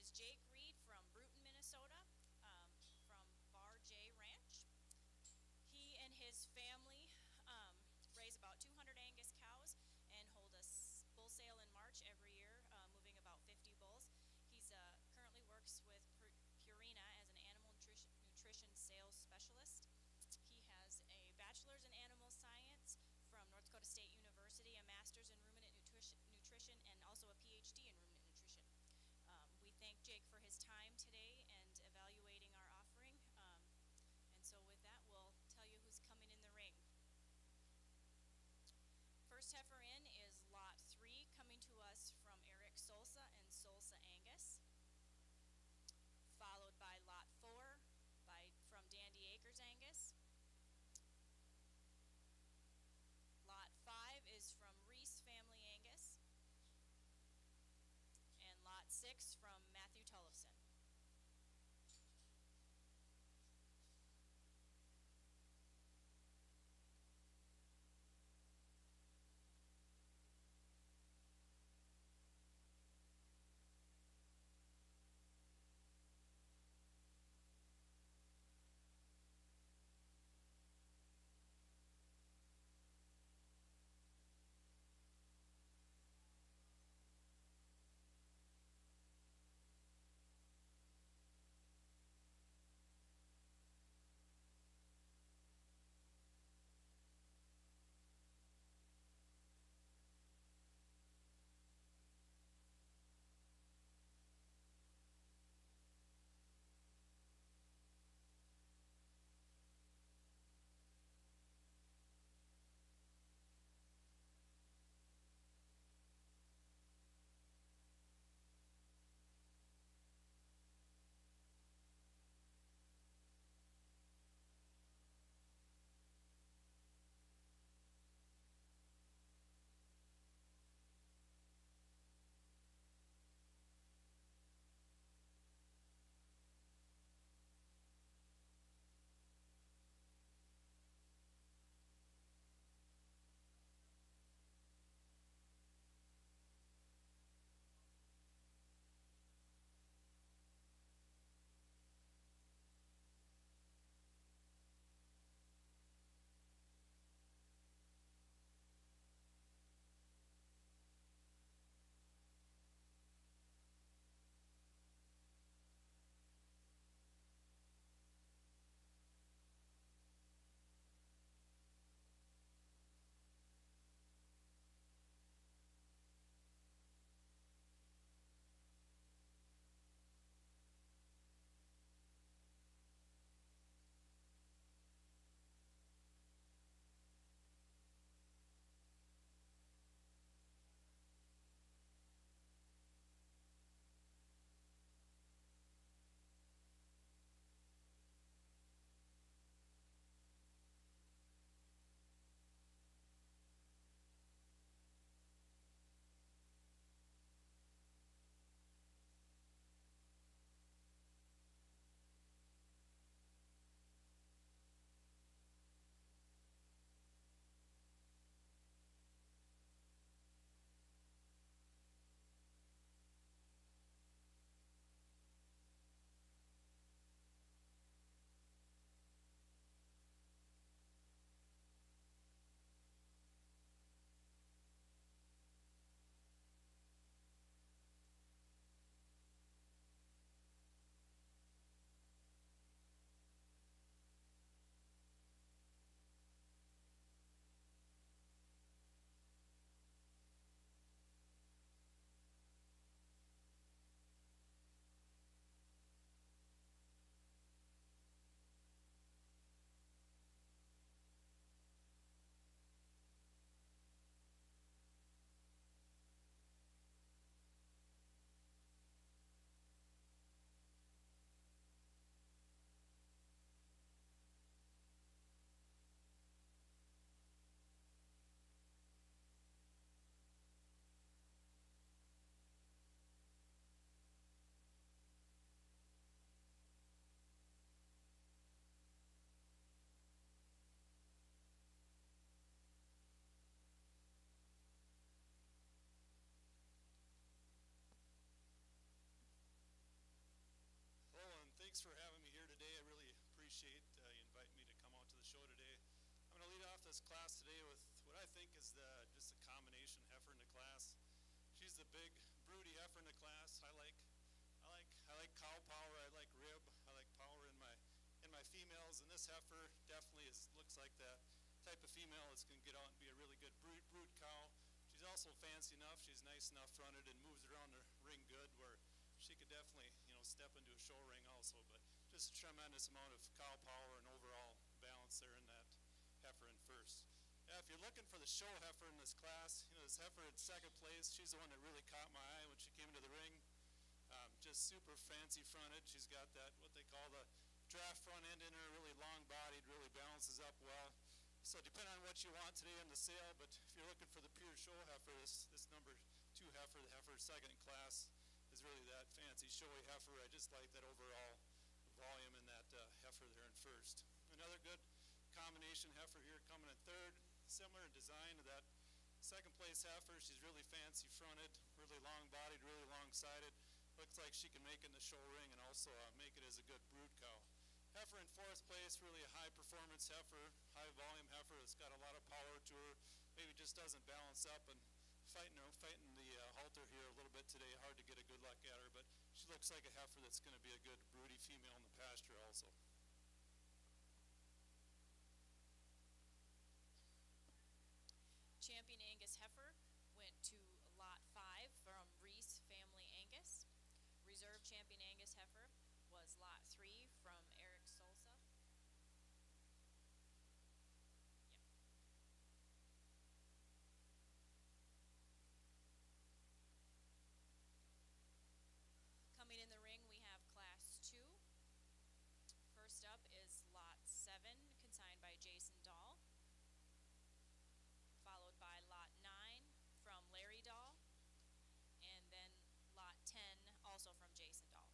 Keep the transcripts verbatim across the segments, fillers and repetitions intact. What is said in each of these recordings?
is Jake Reed from Bruton, Minnesota, um, from Bar J Ranch. He and his family um, raise about two hundred Angus cows and hold a bull sale in March every year, uh, moving about fifty bulls. He's uh, currently works with Purina as an animal nutrition, nutrition sales specialist. He has a bachelor's in animal science from North Dakota State University, a master's in ruminant nutrition, nutrition and also a P H D in ruminant nutrition. Um, we thank Jake for his time today and evaluating our offering. Um, and so with that, we'll tell you who's coming in the ring. First heifer in is Lot three, coming to us from Eric Solsa and Solsa Angus. Followed by Lot four by, from Dandy Acres Angus. Lot five is from Reese Family Angus. And Lot six from Matthew Tullifson. thanks for having me here today. I really appreciate uh, you inviting me to come out to the show today. I'm going to lead off this class today with what I think is the, just a combination heifer in the class. She's the big, broody heifer in the class. I like, I like, I like cow power. I like rib. I like power in my, in my females. And this heifer definitely is looks like that type of female that's going to get out and be a really good brood, brood cow. She's also fancy enough. She's nice enough fronted and moves around the ring good, where she could definitely, you know, step into a show ring also. But just a tremendous amount of cow power and overall balance there in that heifer in first. Yeah, if you're looking for the show heifer in this class, you know, this heifer in second place, she's the one that really caught my eye when she came into the ring. Um, just super fancy fronted. She's got that, what they call the draft front end in her, really long bodied, really balances up well. So depending on what you want today in the sale, but if you're looking for the pure show heifer, this, this number two heifer, the heifer second in class, is really that fancy showy heifer. I just like that overall volume in that uh, heifer there in first. Another good combination heifer here coming in third, similar in design to that second place heifer. She's really fancy fronted, really long bodied, really long sided. Looks like she can make it in the show ring and also uh, make it as a good brood cow. Heifer in fourth place, really a high performance heifer, high volume heifer that's got a lot of power to her. Maybe just doesn't balance up and fighting, you know, fighting the uh, halter here a little bit today. Hard to get a good look at her, but she looks like a heifer that's going to be a good broody female in the pasture also. Champion Angus heifer went to lot five from Reese Family Angus. Reserve Champion Angus heifer was lot three from Eric Solsa. Yep. Coming in the ring, we have class two. First up is lot seven, consigned by Jason Dahl, followed by lot nine from Larry Dahl, and then lot ten also from Jason Dahl.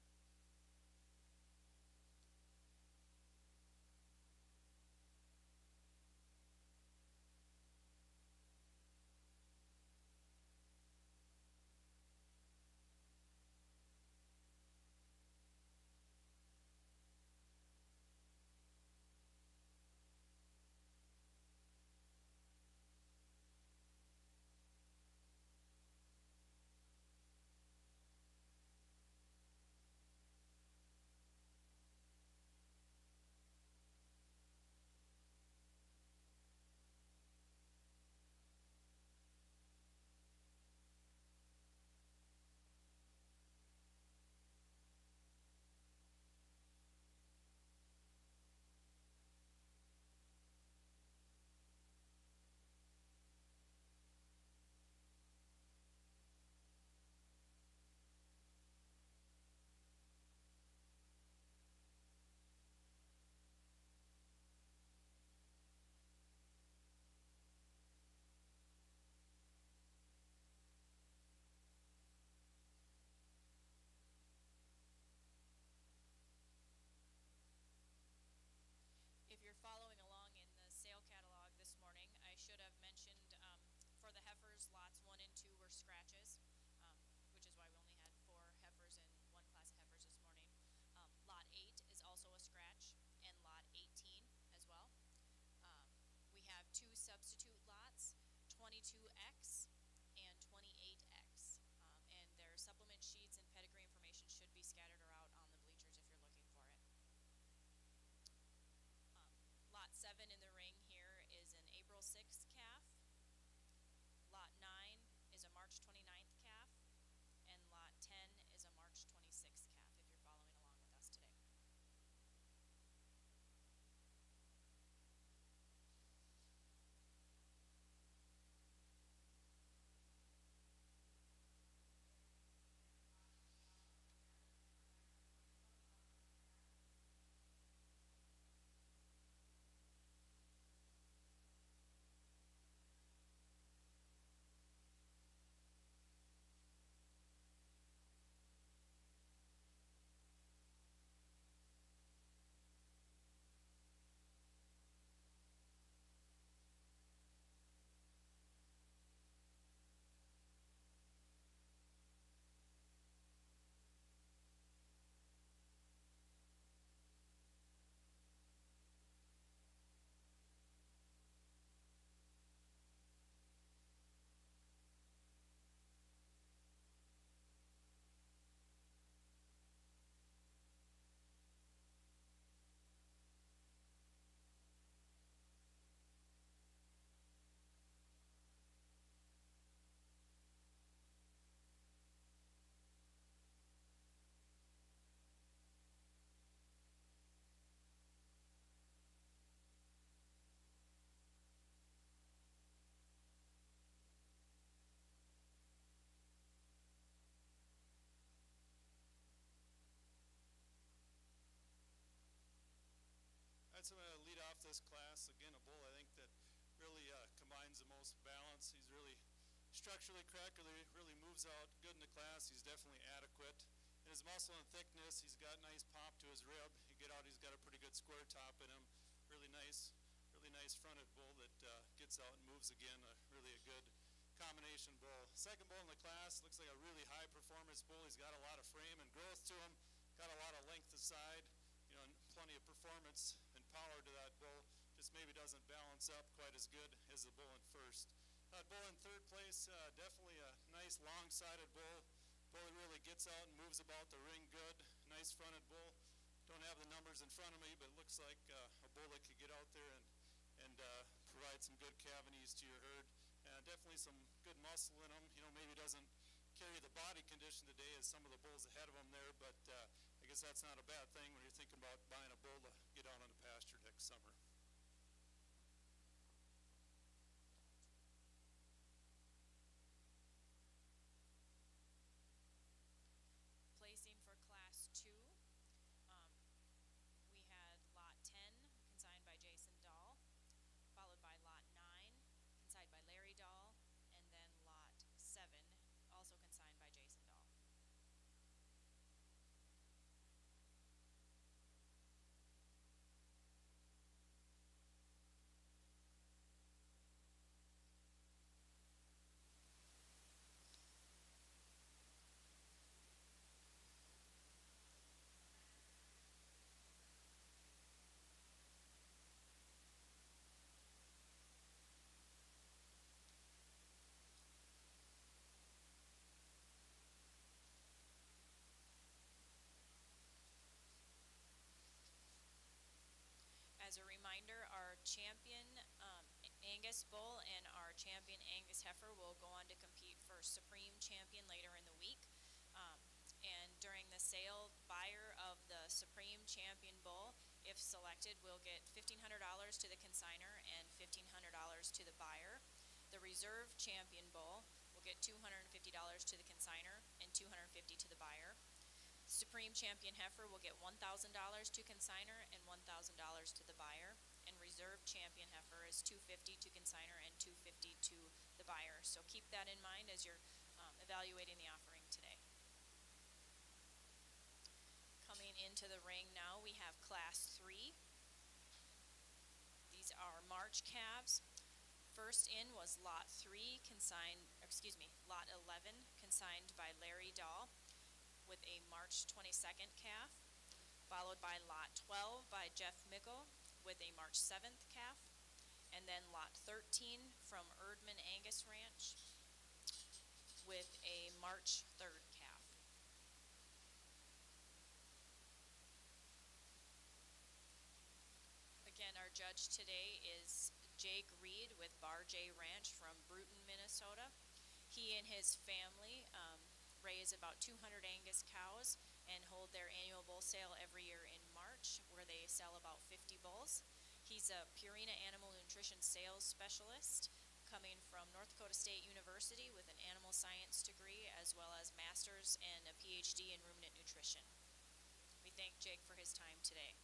If you're following along in the sale catalog this morning, I should have mentioned um, for the heifers, lots one and two were scratches, um, which is why we only had four heifers in one class of heifers this morning. Um, lot eight is also a scratch, and lot eighteen as well. Um, we have two substitute lots, twenty-two X and twenty-eight X, um, and their supplement sheets and pedigree information should be scattered around on the bleachers if you're looking for it. Lot seven in the ring here is an April sixth calf. Lot nine is a March twenty-ninth calf. And lot ten is a March twenty-sixth calf, if you're following along with us today. off this class. Again, a bull I think that really uh, combines the most balance. He's really structurally correct, really, really moves out good in the class. He's definitely adequate. In his muscle and thickness, he's got nice pop to his rib. You get out, he's got a pretty good square top in him. Really nice, really nice fronted bull that uh, gets out and moves again. Uh, really a good combination bull. Second bull in the class looks like a really high performance bull. He's got a lot of frame and growth to him. Got a lot of length aside, you know, and plenty of performance and power to that bull. Just maybe doesn't balance up quite as good as the bull in first. That bull in third place, uh, definitely a nice long-sided bull. Bull that really gets out and moves about the ring good. Nice fronted bull. Don't have the numbers in front of me, but it looks like uh, a bull that could get out there and, and uh, provide some good cavities to your herd. Uh, definitely some good muscle in him. You know, maybe doesn't carry the body condition today as some of the bulls ahead of him there, but uh, I guess that's not a bad thing when you're thinking about buying a bull to get out on the pasture next summer. Placing for class two, um, we had lot ten consigned by Jason Dahl, followed by lot nine consigned by Larry Dahl, and then lot seven also consigned by Jason Dahl. As a reminder, our champion um, Angus bull and our champion Angus heifer will go on to compete for Supreme Champion later in the week. Um, and during the sale, buyer of the Supreme Champion bull, if selected, will get fifteen hundred dollars to the consigner and fifteen hundred dollars to the buyer. The Reserve Champion bull will get two hundred fifty dollars to the consigner and two hundred fifty dollars to the buyer. Supreme Champion heifer will get one thousand dollars to consigner and one thousand dollars to the buyer, and Reserve Champion heifer is two hundred fifty dollars to consigner and two hundred fifty dollars to the buyer. So keep that in mind as you're um, evaluating the offering today. Coming into the ring now, we have class three. These are March calves. First in was lot three, consigned, excuse me, lot eleven, consigned by Larry Dahl, with a March twenty-second calf, followed by lot twelve by Jeff Mickle with a March seventh calf, and then lot thirteen from Erdman Angus Ranch with a March third calf. Again, our judge today is Jake Reed with Bar J Ranch from Bruton, Minnesota. He and his family um, raise about two hundred Angus cows and hold their annual bull sale every year in March, where they sell about fifty bulls. He's a Purina Animal Nutrition Sales Specialist coming from North Dakota State University with an animal science degree as well as master's and a P H D in ruminant nutrition. We thank Jake for his time today.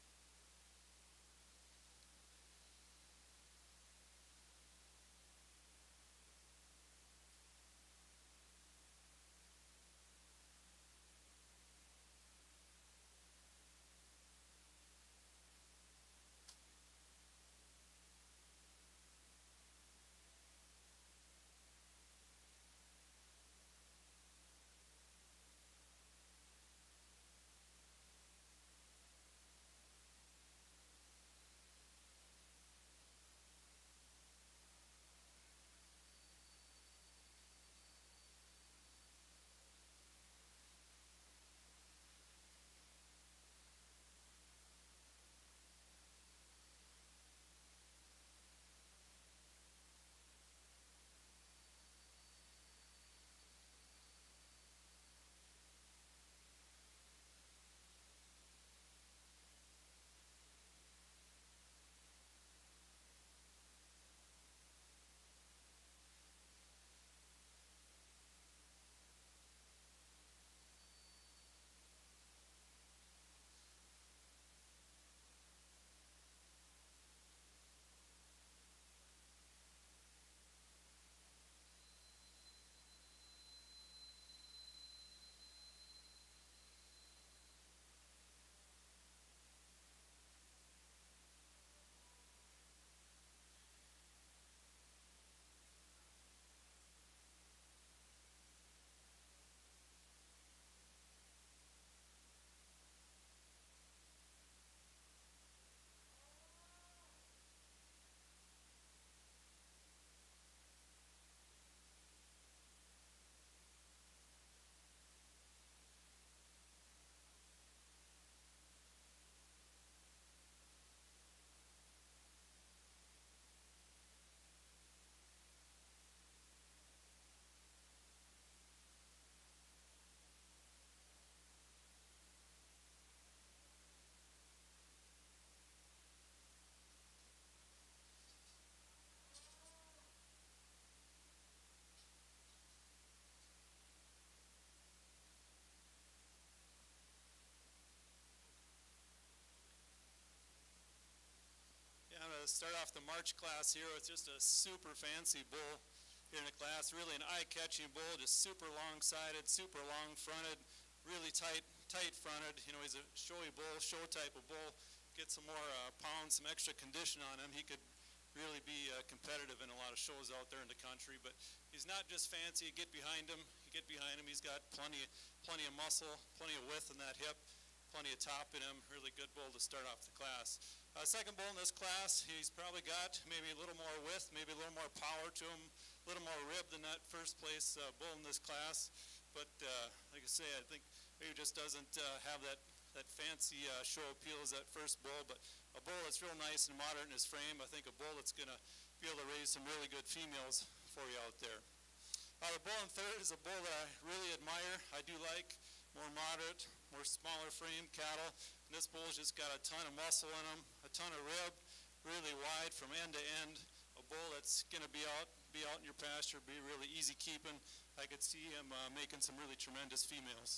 start off the March class here with just a super fancy bull here in the class. Really an eye-catching bull, just super long-sided, super long-fronted, really tight, tight-fronted. You know, he's a showy bull, show type of bull. Get some more uh, pounds, some extra condition on him. He could really be uh, competitive in a lot of shows out there in the country. But he's not just fancy. You get behind him, you get behind him. He's got plenty, plenty of muscle, plenty of width in that hip, plenty of top in him. Really good bull to start off the class. Uh, second bull in this class, he's probably got maybe a little more width, maybe a little more power to him, a little more rib than that first place uh, bull in this class. But uh, like I say, I think maybe just doesn't uh, have that that fancy uh, show appeal as that first bull, but a bull that's real nice and moderate in his frame. I think a bull that's going to be able to raise some really good females for you out there. Uh, the bull in third is a bull that I really admire. I do like more moderate, more smaller frame cattle. And this bull's just got a ton of muscle in him, a ton of rib, really wide from end to end. A bull that's going to be out, be out in your pasture, be really easy keeping. I could see him uh, making some really tremendous females.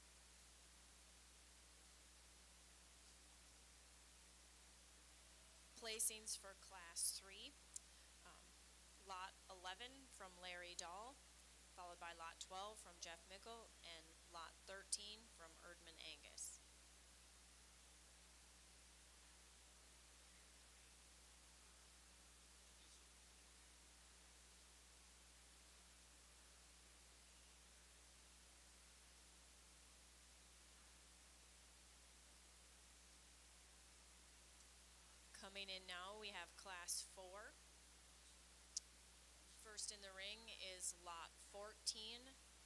Placings for class three. Um, lot eleven from Larry Dahl, followed by lot twelve from Jeff Mickle, and lot thirteen from Erdman Angus. Coming in now, we have class four. First in the ring is lot fourteen,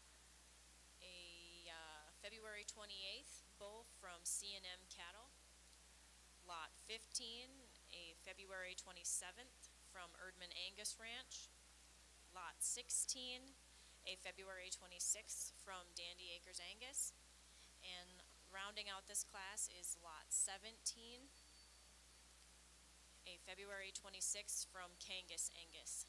a uh, February twenty-eighth bull from C and M Cattle. Lot fifteen, a February twenty-seventh from Erdman Angus Ranch. Lot sixteen, a February twenty-sixth from Dandy Acres Angus. And rounding out this class is lot seventeen, a February twenty-sixth from Kangas Angus.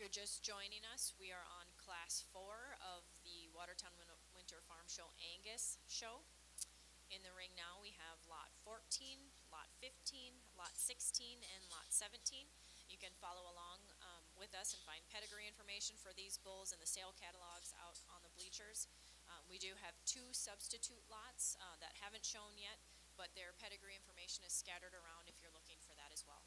you're just joining us, we are on class four of the Watertown Win- Winter Farm Show Angus show. In the ring now we have lot fourteen, lot fifteen, lot sixteen, and lot seventeen. You can follow along um, with us and find pedigree information for these bulls in the sale catalogs out on the bleachers. Um, we do have two substitute lots uh, that haven't shown yet, but their pedigree information is scattered around if you're looking for that as well.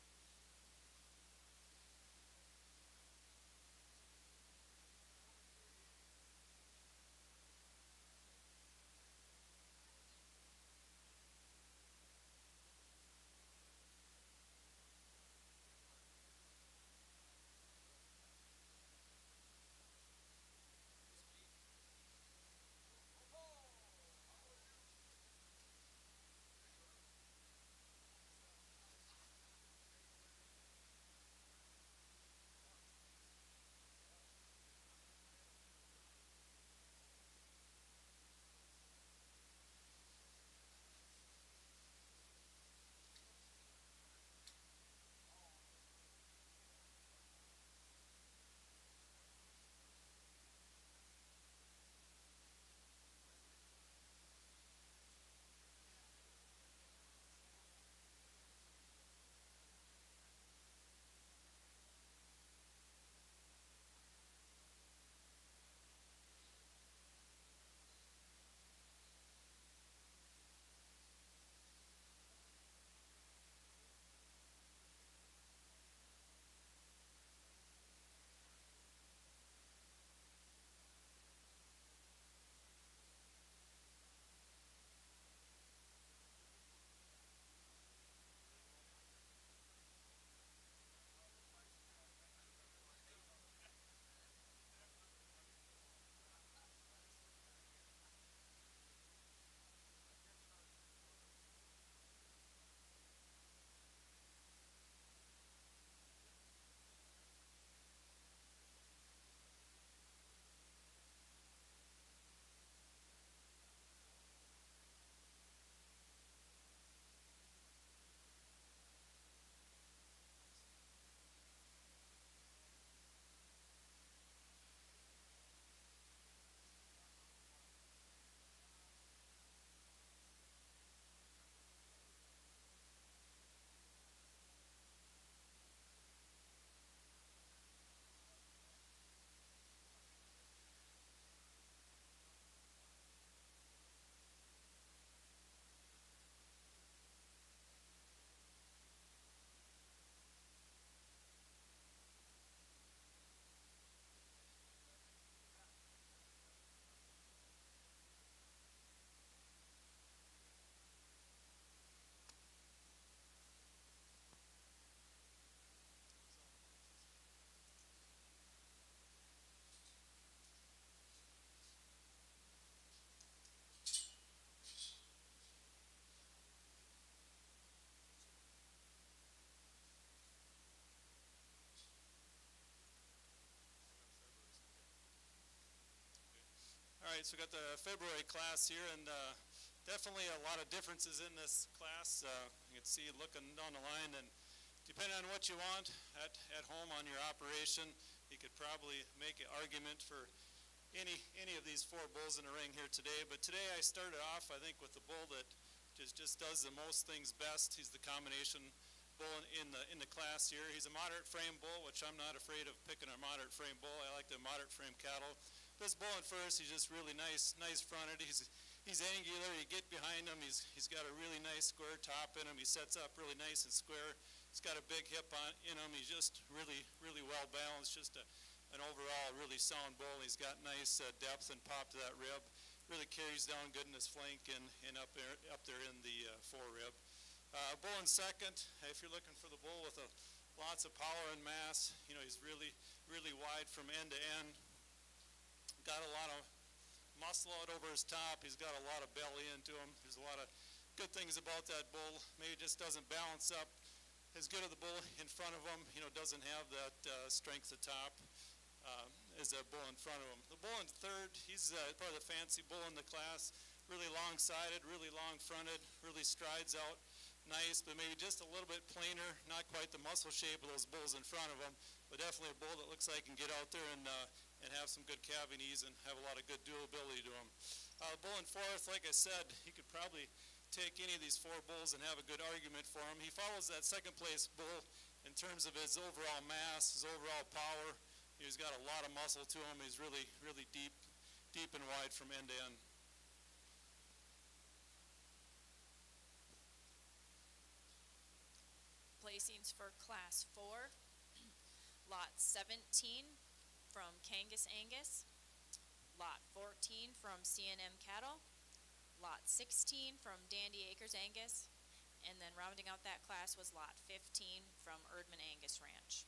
All right, so we got the February class here, and uh, definitely a lot of differences in this class. Uh, you can see looking down the line, and depending on what you want at, at home on your operation, you could probably make an argument for any any of these four bulls in the ring here today. But today I started off, I think, with the bull that just, just does the most things best. He's the combination bull in the in the class here. He's a moderate frame bull, which I'm not afraid of picking a moderate frame bull. I like the moderate frame cattle. This bull in first, he's just really nice, nice fronted. He's he's angular. You get behind him, he's he's got a really nice square top in him. He sets up really nice and square. He's got a big hip on in him. He's just really really well balanced. Just a, an overall really sound bull. He's got nice uh, depth and pop to that rib. Really carries down good in his flank and, and up there up there in the uh, forerib. Uh, bull in second, if you're looking for the bull with a, lots of power and mass, you know, he's really really wide from end to end. Got a lot of muscle out over his top. He's got a lot of belly into him. There's a lot of good things about that bull. Maybe just doesn't balance up as good of the bull in front of him. You know, doesn't have that uh, strength at top uh, as that bull in front of him. The bull in third, he's uh, probably the fancy bull in the class. Really long-sided, really long-fronted, really strides out nice, but maybe just a little bit plainer, not quite the muscle shape of those bulls in front of them, but definitely a bull that looks like can get out there and, uh, and have some good calving ease and have a lot of good durability to him. Uh, bull in fourth, like I said, he could probably take any of these four bulls and have a good argument for him. He follows that second place bull in terms of his overall mass, his overall power. He's got a lot of muscle to him. He's really, really deep, deep and wide from end to end. Placings for class four, lot seventeen from Kangas Angus, lot fourteen from C and M Cattle, lot sixteen from Dandy Acres Angus, and then rounding out that class was lot fifteen from Erdman Angus Ranch.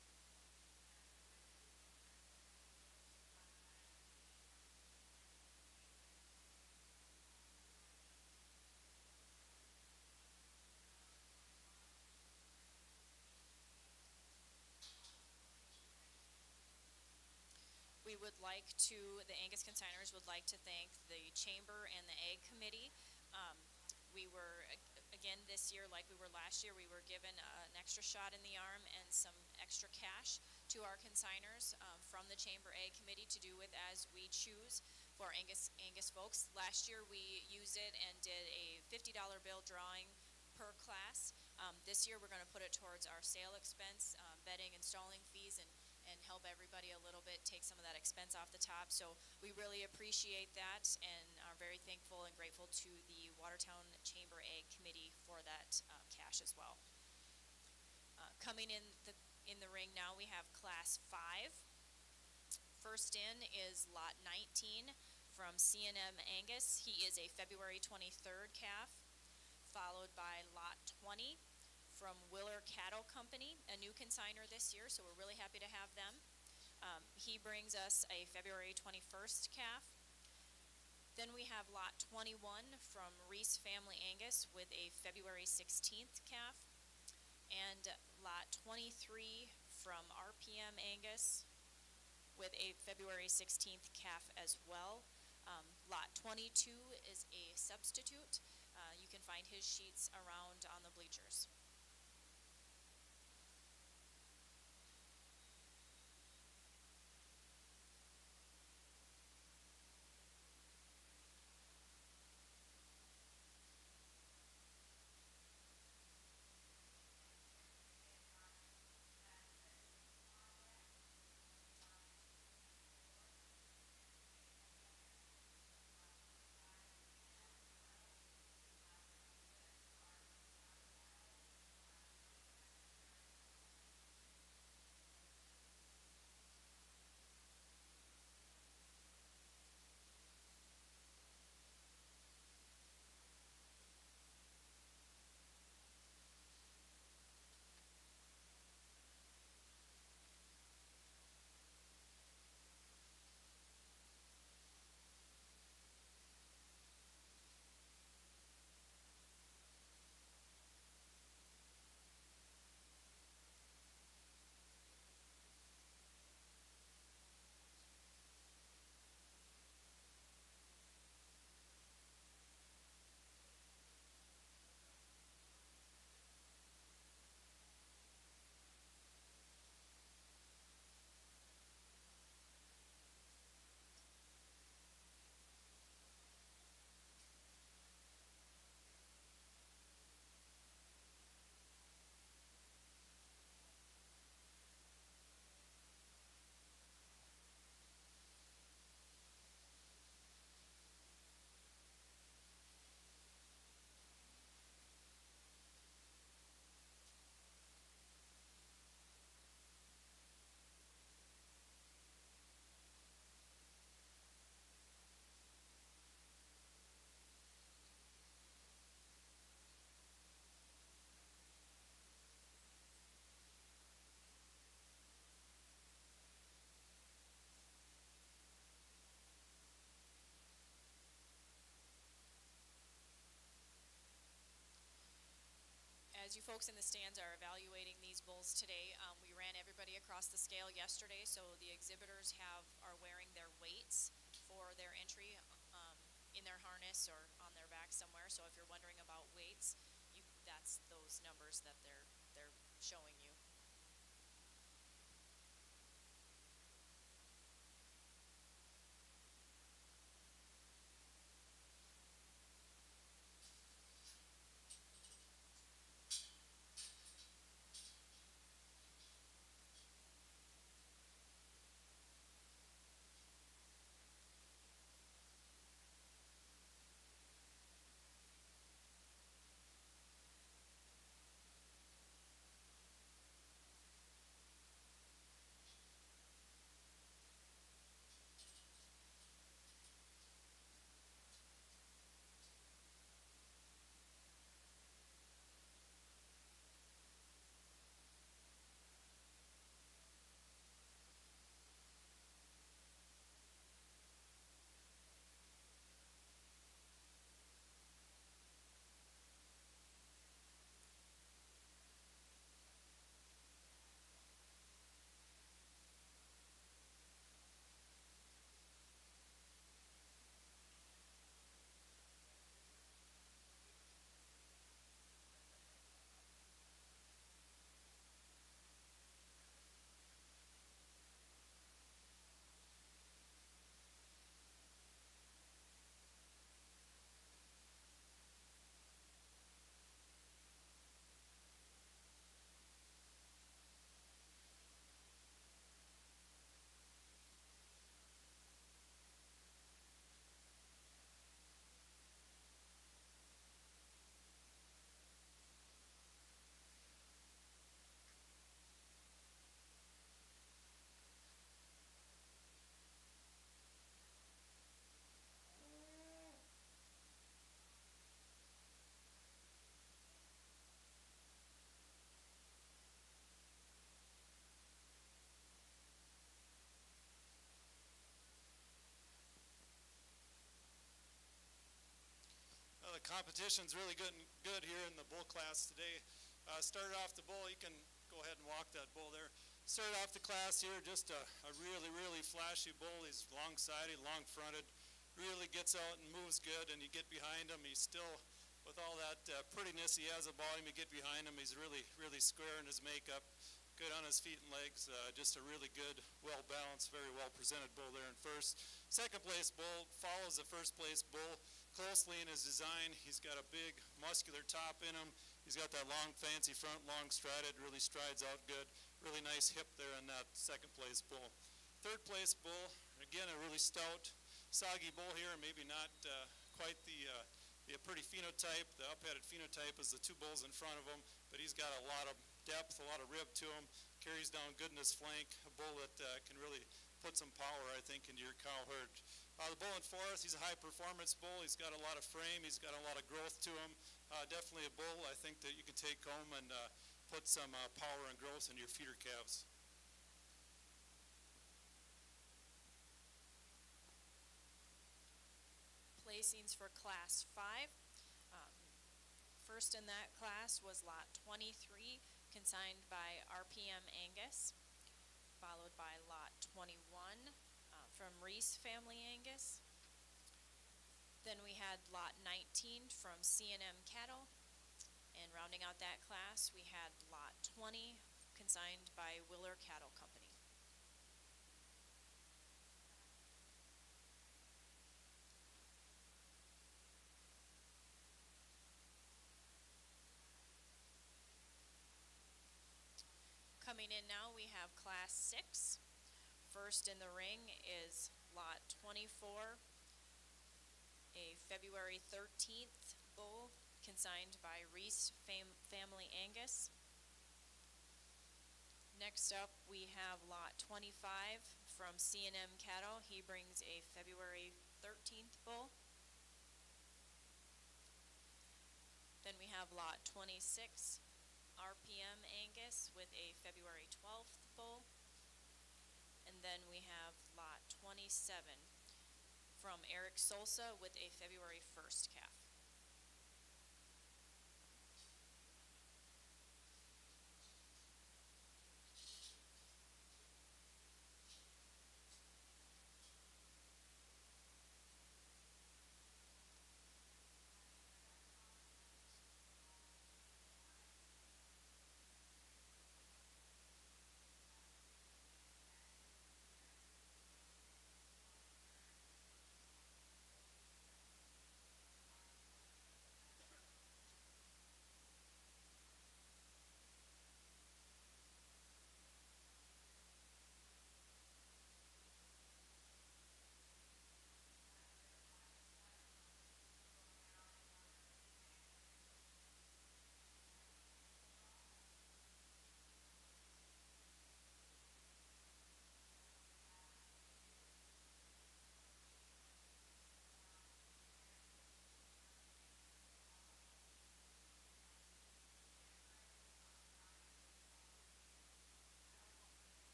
We would like to, the Angus consigners would like to thank the Chamber and the Ag Committee. Um, we were, again this year, like we were last year, we were given uh, an extra shot in the arm and some extra cash to our consigners um, from the Chamber Ag Committee to do with as we choose for Angus, Angus folks. Last year we used it and did a fifty dollar bill drawing per class. Um, this year we're going to put it towards our sale expense, um, bedding and stalling fees, and and help everybody a little bit, take some of that expense off the top. So we really appreciate that and are very thankful and grateful to the Watertown Chamber Ag Committee for that um, cash as well. Uh, coming in the, in the ring now, we have class five. First in is lot nineteen from C and M Angus. He is a February twenty-third calf, followed by lot twenty from Willer Cattle Company, a new consigner this year, so we're really happy to have them. Um, he brings us a February twenty-first calf. Then we have lot twenty-one from Reese Family Angus with a February sixteenth calf, and lot twenty-three from R P M Angus with a February sixteenth calf as well. Um, lot twenty-two is a substitute. Uh, you can find his sheets around on the bleachers. As you folks in the stands are evaluating these bulls today, um, we ran everybody across the scale yesterday, so the exhibitors have are wearing their weights for their entry um, in their harness or on their back somewhere. So if you're wondering about weights, you that's those numbers that they're they're showing you. Well, the competition's really good good here in the bull class today. Uh, started off the bull, you can go ahead and walk that bull there. Started off the class here, just a, a really, really flashy bull. He's long-sided, long-fronted, really gets out and moves good, and you get behind him, he's still, with all that uh, prettiness he has about him, you get behind him, he's really, really square in his makeup, good on his feet and legs, uh, just a really good, well-balanced, very well-presented bull there in first. Second place bull follows the first place bull closely in his design. He's got a big, muscular top in him. He's got that long, fancy front, long strided, really strides out good. Really nice hip there in that second place bull. Third place bull, again, a really stout, soggy bull here, maybe not uh, quite the, uh, the pretty phenotype. The up-headed phenotype is the two bulls in front of him, but he's got a lot of depth, a lot of rib to him, carries down good in his flank, a bull that uh, can really put some power, I think, into your cow herd. Uh, the bull in fourth, he's a high-performance bull. He's got a lot of frame. He's got a lot of growth to him. Uh, definitely a bull, I think, that you could take home and uh, put some uh, power and growth in your feeder calves. Placings for class five. Um, first in that class was lot twenty-three, consigned by R P M Angus, followed by lot twenty-one uh, from Reese Family Angus. Then we had lot nineteen from C and M Cattle, and rounding out that class we had lot twenty, consigned by Willer Cattle Company. Coming in now, we have class six. First in the ring is lot twenty-four, a February thirteenth bull consigned by Reese Fam Family Angus. Next up, we have lot twenty-five from C and M Cattle. He brings a February thirteenth bull. Then we have lot twenty-six, R P M Angus, with a February twelfth bull. And then we have lot twenty-seven from Eric Solsa with a February first calf.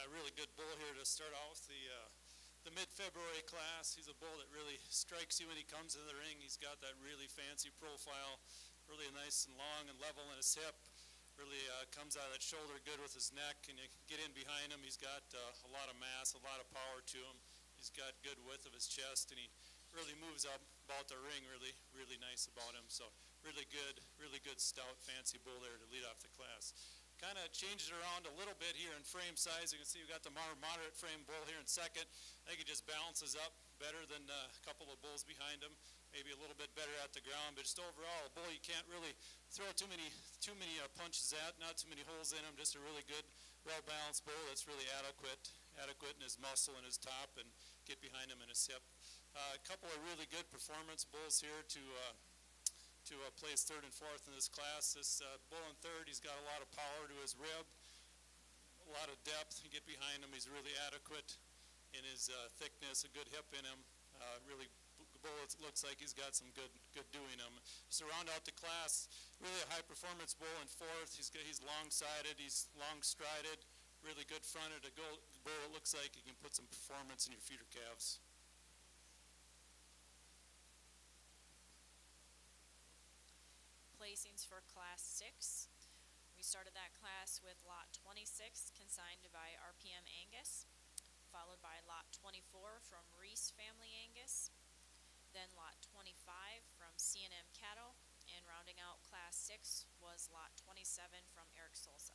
a really good bull here to start off the uh, the mid-February class. He's a bull that really strikes you when he comes into the ring. He's got that really fancy profile, really nice and long and level in his hip. Really uh, comes out of that shoulder good with his neck, and you can get in behind him. He's got uh, a lot of mass, a lot of power to him. He's got good width of his chest, and he really moves up about the ring, really, really nice about him. So really good, really good stout, fancy bull there to lead off the class. Kind of changed it around a little bit here in frame size. You can see we've got the more moderate frame bull here in second. I think he just balances up better than uh, a couple of bulls behind him. Maybe a little bit better at the ground, but just overall, a bull you can't really throw too many too many uh, punches at, not too many holes in him. Just a really good, well-balanced bull that's really adequate, adequate in his muscle and his top, and get behind him in his hip. Uh, a couple of really good performance bulls here to uh, to uh, place third and fourth in this class. This uh, bull in third, he's got a lot of power to his rib, a lot of depth. You get behind him, he's really adequate in his uh, thickness, a good hip in him. Uh, really, bull looks like he's got some good good doing him. So round out the class, really a high performance bull in fourth. He's got, he's long-sided, he's long-strided, really good fronted. A bull that looks like he can put some performance in your feeder calves. Placings for class six. We started that class with lot twenty-six, consigned by R P M Angus, followed by lot twenty-four from Reese Family Angus, then lot twenty-five from C and M Cattle, and rounding out class six was lot twenty-seven from Eric Solsa.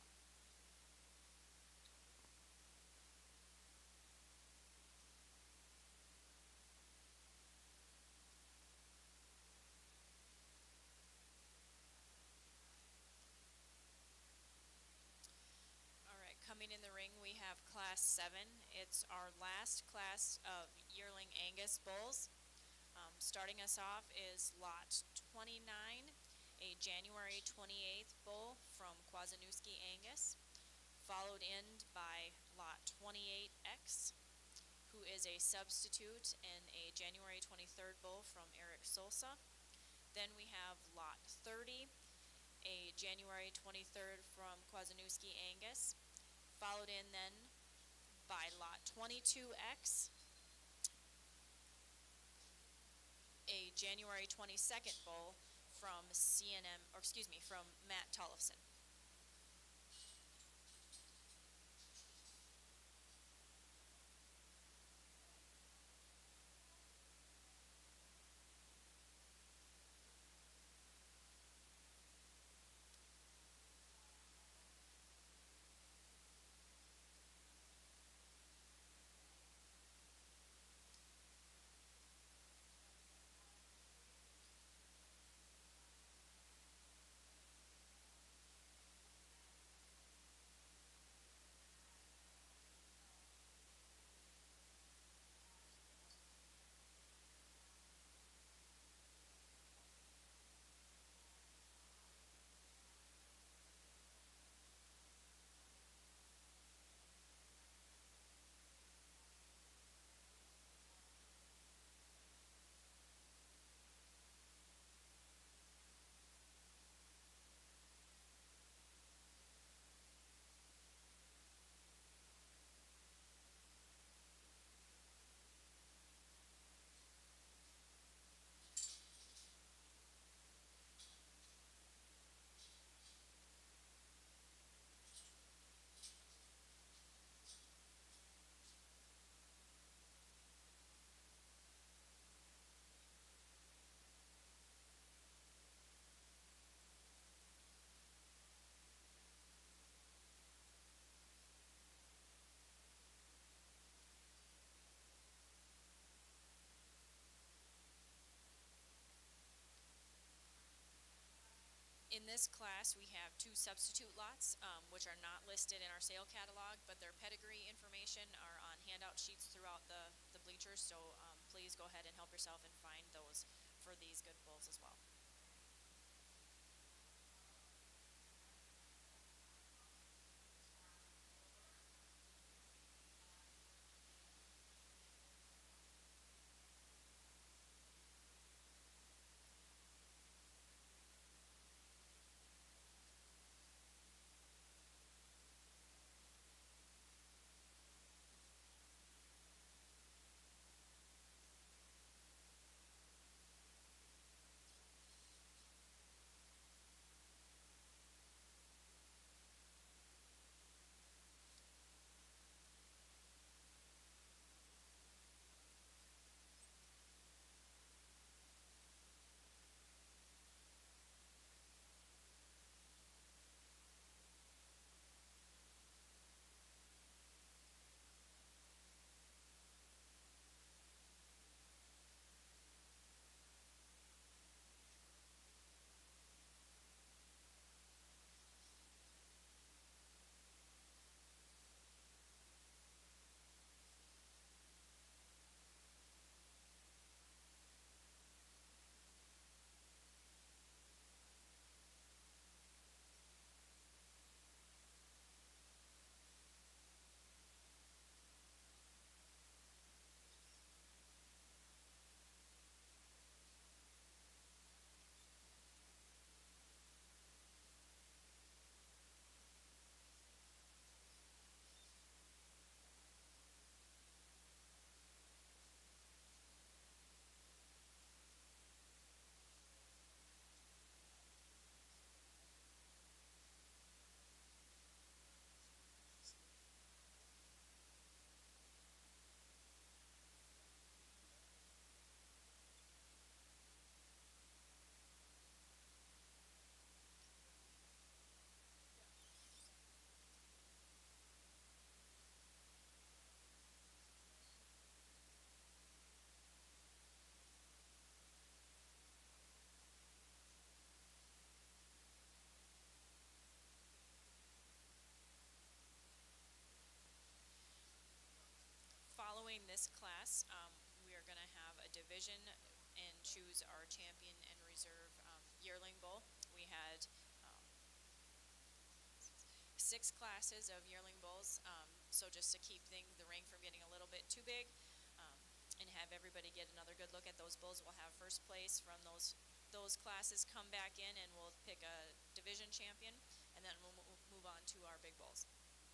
Coming in the ring, we have class seven. It's our last class of yearling Angus bulls. Um, starting us off is lot twenty-nine, a January twenty-eighth bull from Kwasniewski Angus, followed in by lot twenty-eight X, who is a substitute in a January twenty-third bull from Eric Solsa. Then we have lot thirty, a January twenty-third from Kwasniewski Angus, followed in then by lot twenty-two X, a January twenty-second bull from C and M, or excuse me, from Matt Tollefson. In this class, we have two substitute lots, um, which are not listed in our sale catalog, but their pedigree information are on handout sheets throughout the, the bleachers, so um, please go ahead and help yourself and find those for these good bulls as well. class, um, we are gonna have a division and choose our champion and reserve, um, yearling bull. We had, um, six classes of yearling bulls, um, so just to keep thing, the ring from getting a little bit too big, um, and have everybody get another good look at those bulls. We'll have first place from those, those classes come back in, and we'll pick a division champion, and then we'll mo- move on to our big bulls.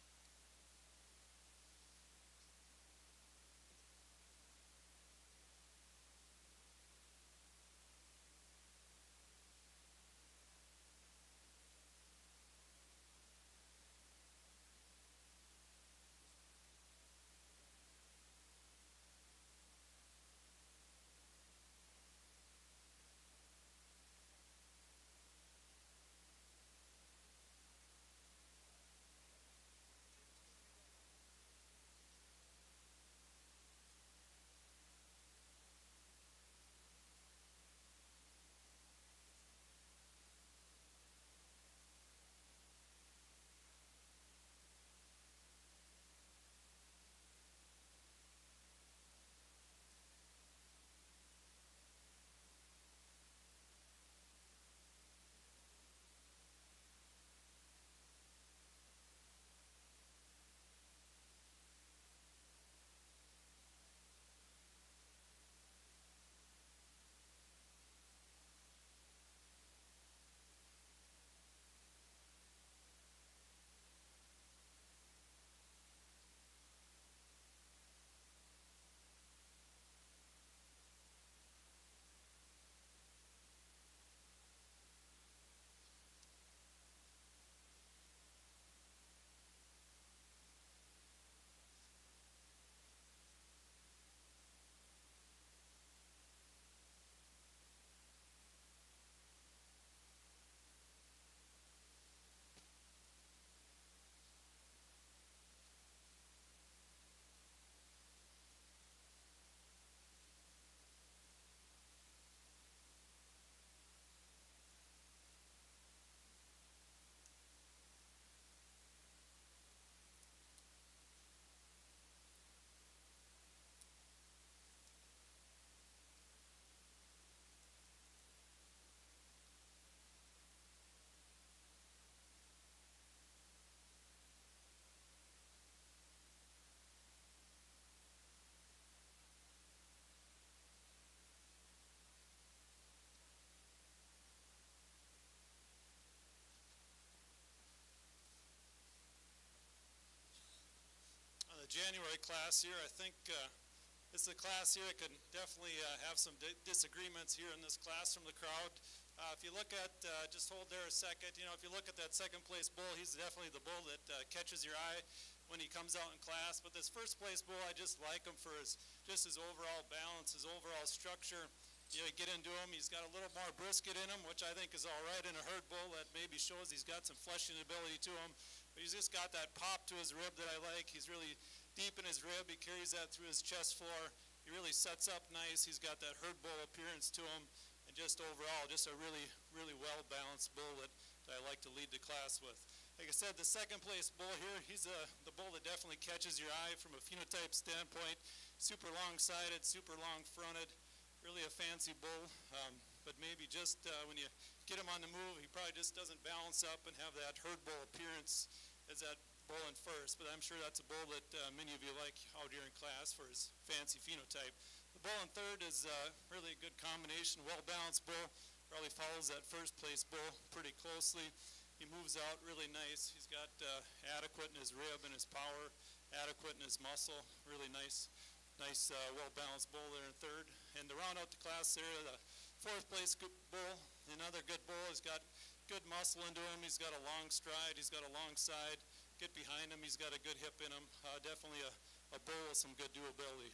Uh, the January class here, I think uh, this is a class here that could definitely uh, have some di disagreements here in this class from the crowd. Uh, if you look at, uh, just hold there a second, you know, if you look at that second place bull, he's definitely the bull that uh, catches your eye when he comes out in class. But this first place bull, I just like him for his, just his overall balance, his overall structure. You know, you get into him, he's got a little more brisket in him, which I think is all right in a herd bull. That maybe shows he's got some fleshing ability to him. But he's just got that pop to his rib that I like. He's really deep in his rib. He carries that through his chest floor. He really sets up nice. He's got that herd bull appearance to him. And just overall, just a really, really well-balanced bull that, that I like to lead the class with. Like I said, the second place bull here, he's a, the bull that definitely catches your eye from a phenotype standpoint. Super long-sided, super long-fronted, really a fancy bull. Um, but maybe just uh, when you get him on the move, he probably just doesn't balance up and have that herd bull appearance as that bull in first. But I'm sure that's a bull that uh, many of you like out here in class for his fancy phenotype. The bull in third is uh, really a good combination, well-balanced bull. Probably follows that first place bull pretty closely. He moves out really nice. He's got uh, adequate in his rib and his power, adequate in his muscle. Really nice, nice uh, well-balanced bull there in third. And to round out the class there, the fourth place bull, another good bull. He's got good muscle into him. He's got a long stride. He's got a long side. Get behind him. He's got a good hip in him. Uh, definitely a, a bull with some good doability.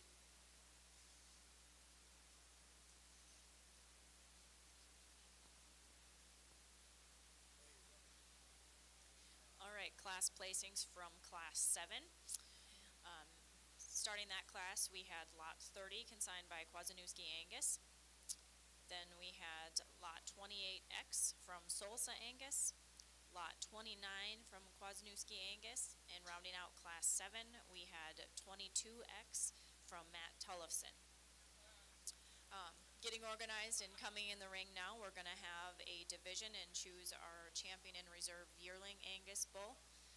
Class placings from class seven. Um, starting that class, we had lot thirty consigned by Kwasniewski Angus. Then we had lot twenty-eight X from Solsa Angus, lot twenty-nine from Kwasniewski Angus, and rounding out class seven, we had twenty-two X from Matt Tullefson. Um, getting organized and coming in the ring now, we're going to have a division and choose our champion and reserve yearling Angus bull.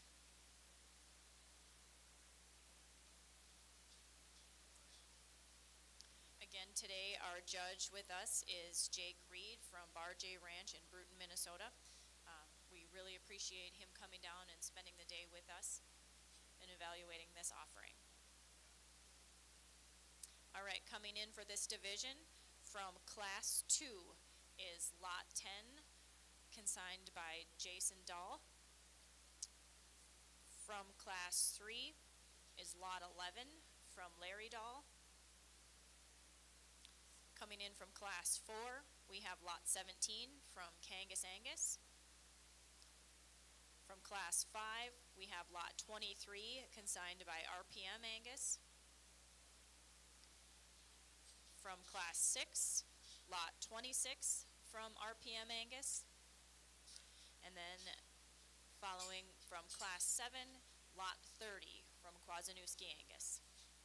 Again, today our judge with us is Jake Reed from Bar J Ranch in Bruton, Minnesota. Um, we really appreciate him coming down and spending the day with us and evaluating this offering. All right, coming in for this division from Class two is Lot ten, consigned by Jason Dahl. From Class three is Lot eleven from Larry Dahl. Coming in from Class four, we have Lot seventeen from Kangas Angus. From Class five, we have Lot twenty-three, consigned by R P M Angus. From Class six, Lot twenty-six from R P M Angus. And then following from Class seven, Lot thirty from Kwasniewski Angus.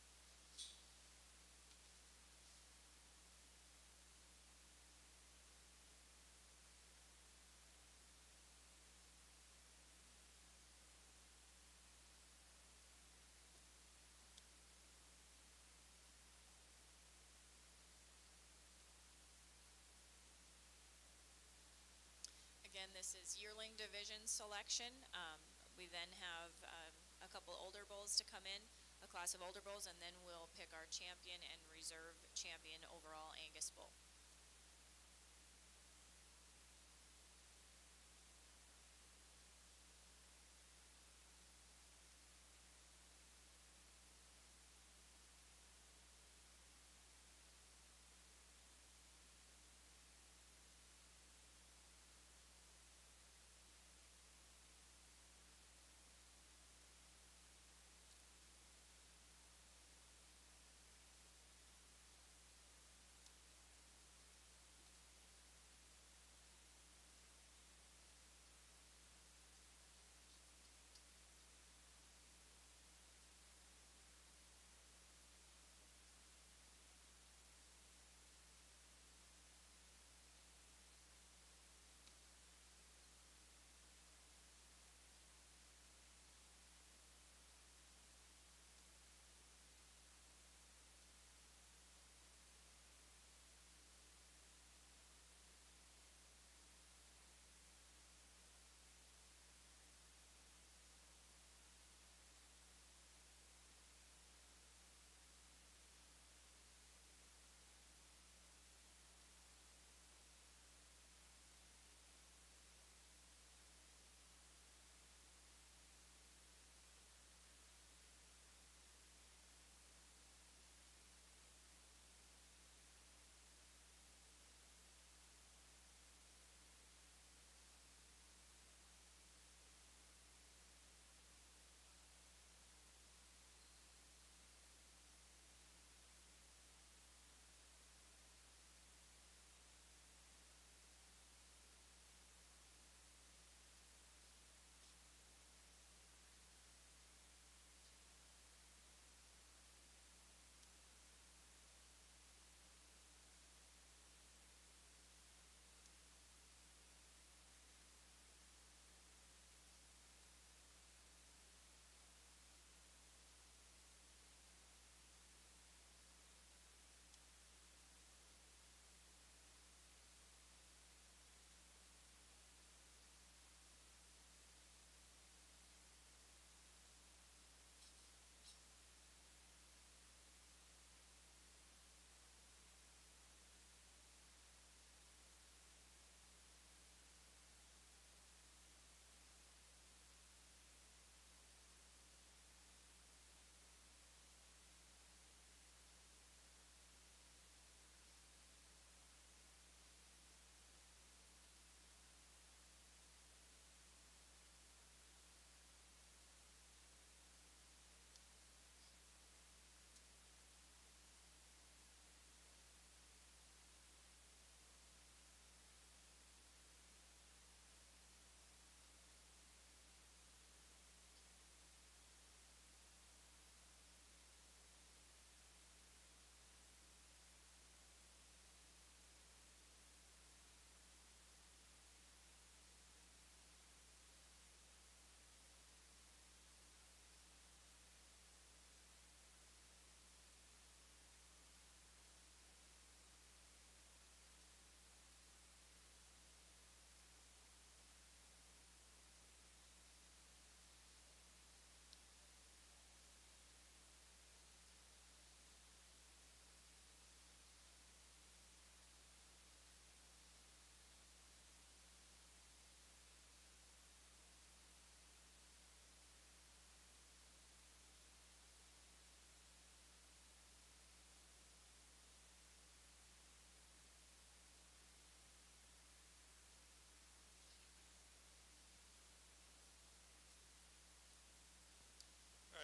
Again, this is yearling division selection. Um, we then have um, a couple older bulls to come in, a class of older bulls, and then we'll pick our champion and reserve champion overall Angus bull.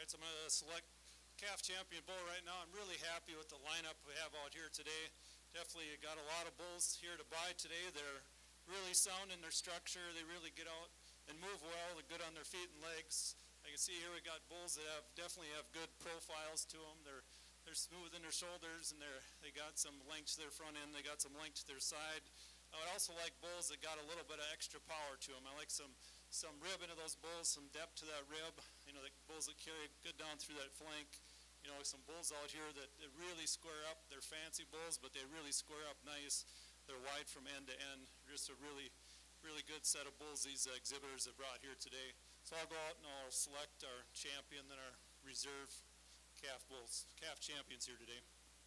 right, so I'm going to select calf champion bull right now. I'm really happy with the lineup we have out here today. Definitely got a lot of bulls here to buy today. They're really sound in their structure. They really get out and move well. They're good on their feet and legs. I can see here we got bulls that have definitely have good profiles to them. They're they're smooth in their shoulders, and they're they got some length to their front end. They got some length to their side. I would also like bulls that got a little bit of extra power to them. I like some some rib into those bulls, some depth to that rib. You know, the bulls that carry good down through that flank. You know, some bulls out here that, that really square up. They're fancy bulls, but they really square up nice. They're wide from end to end. Just a really, really good set of bulls these uh, exhibitors have brought here today. So I'll go out and I'll select our champion, then our reserve calf bulls, calf champions here today.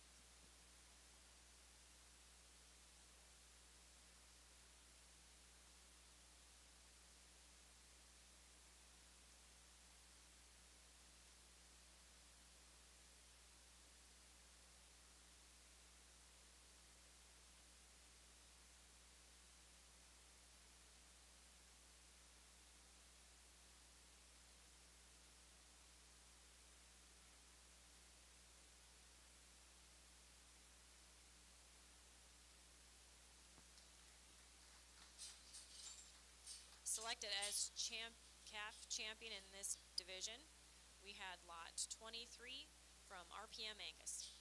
Selected as champ, calf champion in this division, we had lot twenty-three from R P M Angus.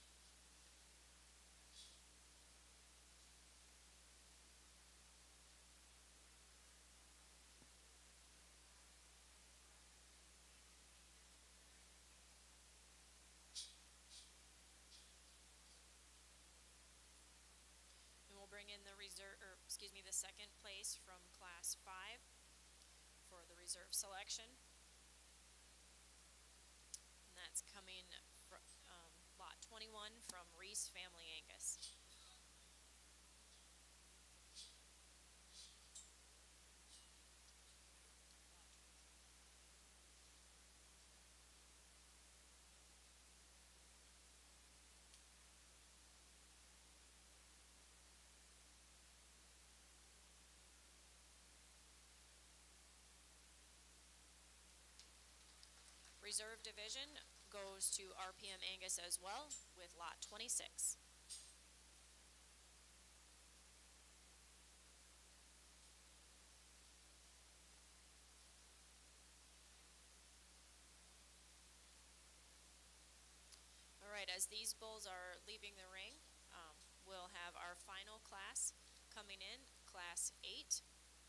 And we'll bring in the reserve, or excuse me, the second place from class five for the reserve selection. And that's coming from um, lot twenty-one from Reese Family Angus. Reserve division goes to R P M Angus as well with lot twenty-six. All right, as these bulls are leaving the ring, um, we'll have our final class coming in, class eight.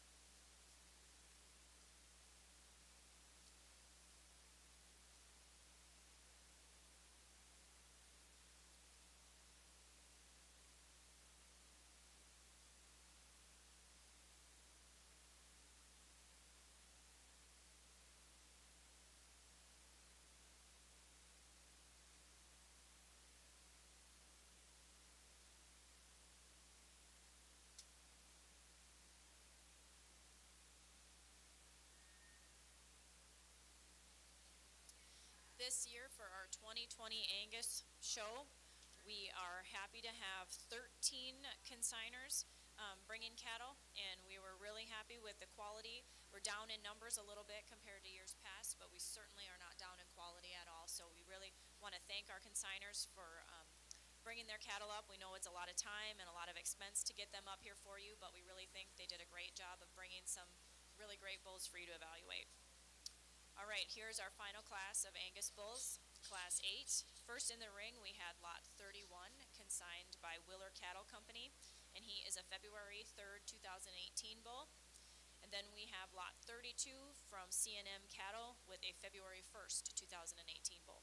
This year for our twenty twenty Angus show, we are happy to have thirteen consigners um, bring in cattle, and we were really happy with the quality. We're down in numbers a little bit compared to years past, but we certainly are not down in quality at all. So we really want to thank our consigners for um, bringing their cattle up. We know it's a lot of time and a lot of expense to get them up here for you, but we really think they did a great job of bringing some really great bulls for you to evaluate. All right, here's our final class of Angus bulls, class eight. First in the ring, we had lot thirty-one, consigned by Willer Cattle Company, and he is a February third, two thousand eighteen bull. And then we have lot thirty-two from C and M Cattle with a February first, two thousand eighteen bull.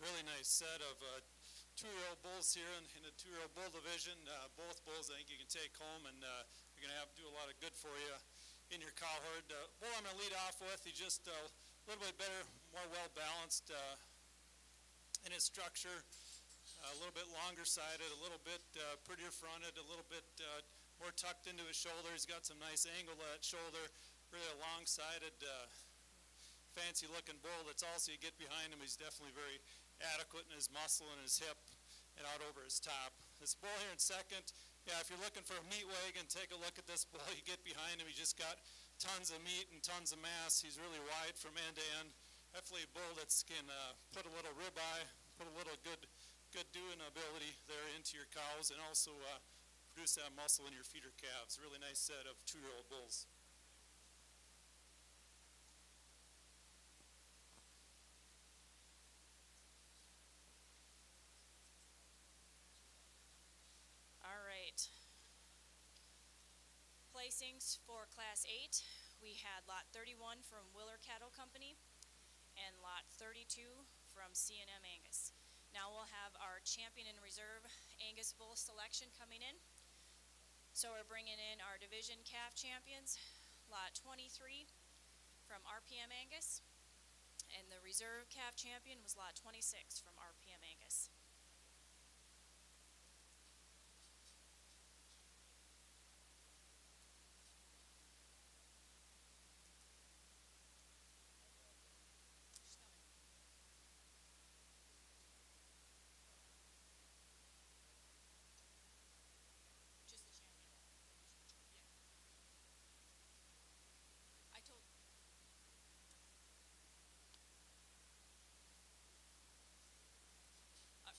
really nice set of uh, two-year-old bulls here in, in the two-year-old bull division. Uh, both bulls I think you can take home, and uh, you're going to have do a lot of good for you in your cow herd. Uh, bull I'm going to lead off with, he's just uh, a little bit better, more well-balanced uh, in his structure, uh, a little bit longer-sided, a little bit uh, prettier fronted, a little bit uh, more tucked into his shoulder. He's got some nice angle to that shoulder, really a long-sided, uh, fancy-looking bull that's also, you get behind him, he's definitely very adequate in his muscle and his hip and out over his top. This bull here in second, yeah, if you're looking for a meat wagon, take a look at this bull. You get behind him, he's just got tons of meat and tons of mass. He's really wide from end to end. Definitely a bull that can uh, put a little ribeye, put a little good good doing ability there into your cows, and also uh, produce that muscle in your feeder calves. Really nice set of two-year-old bulls. All right. Placings for Class eight, we had Lot thirty-one from Willer Cattle Company and Lot thirty-two from C and M Angus. Now we'll have our champion and reserve Angus bull selection coming in. So we're bringing in our division calf champions, Lot twenty-three from R P M Angus, and the reserve calf champion was Lot twenty-six from R P M Angus. Just the champion. Yeah. I told. Uh,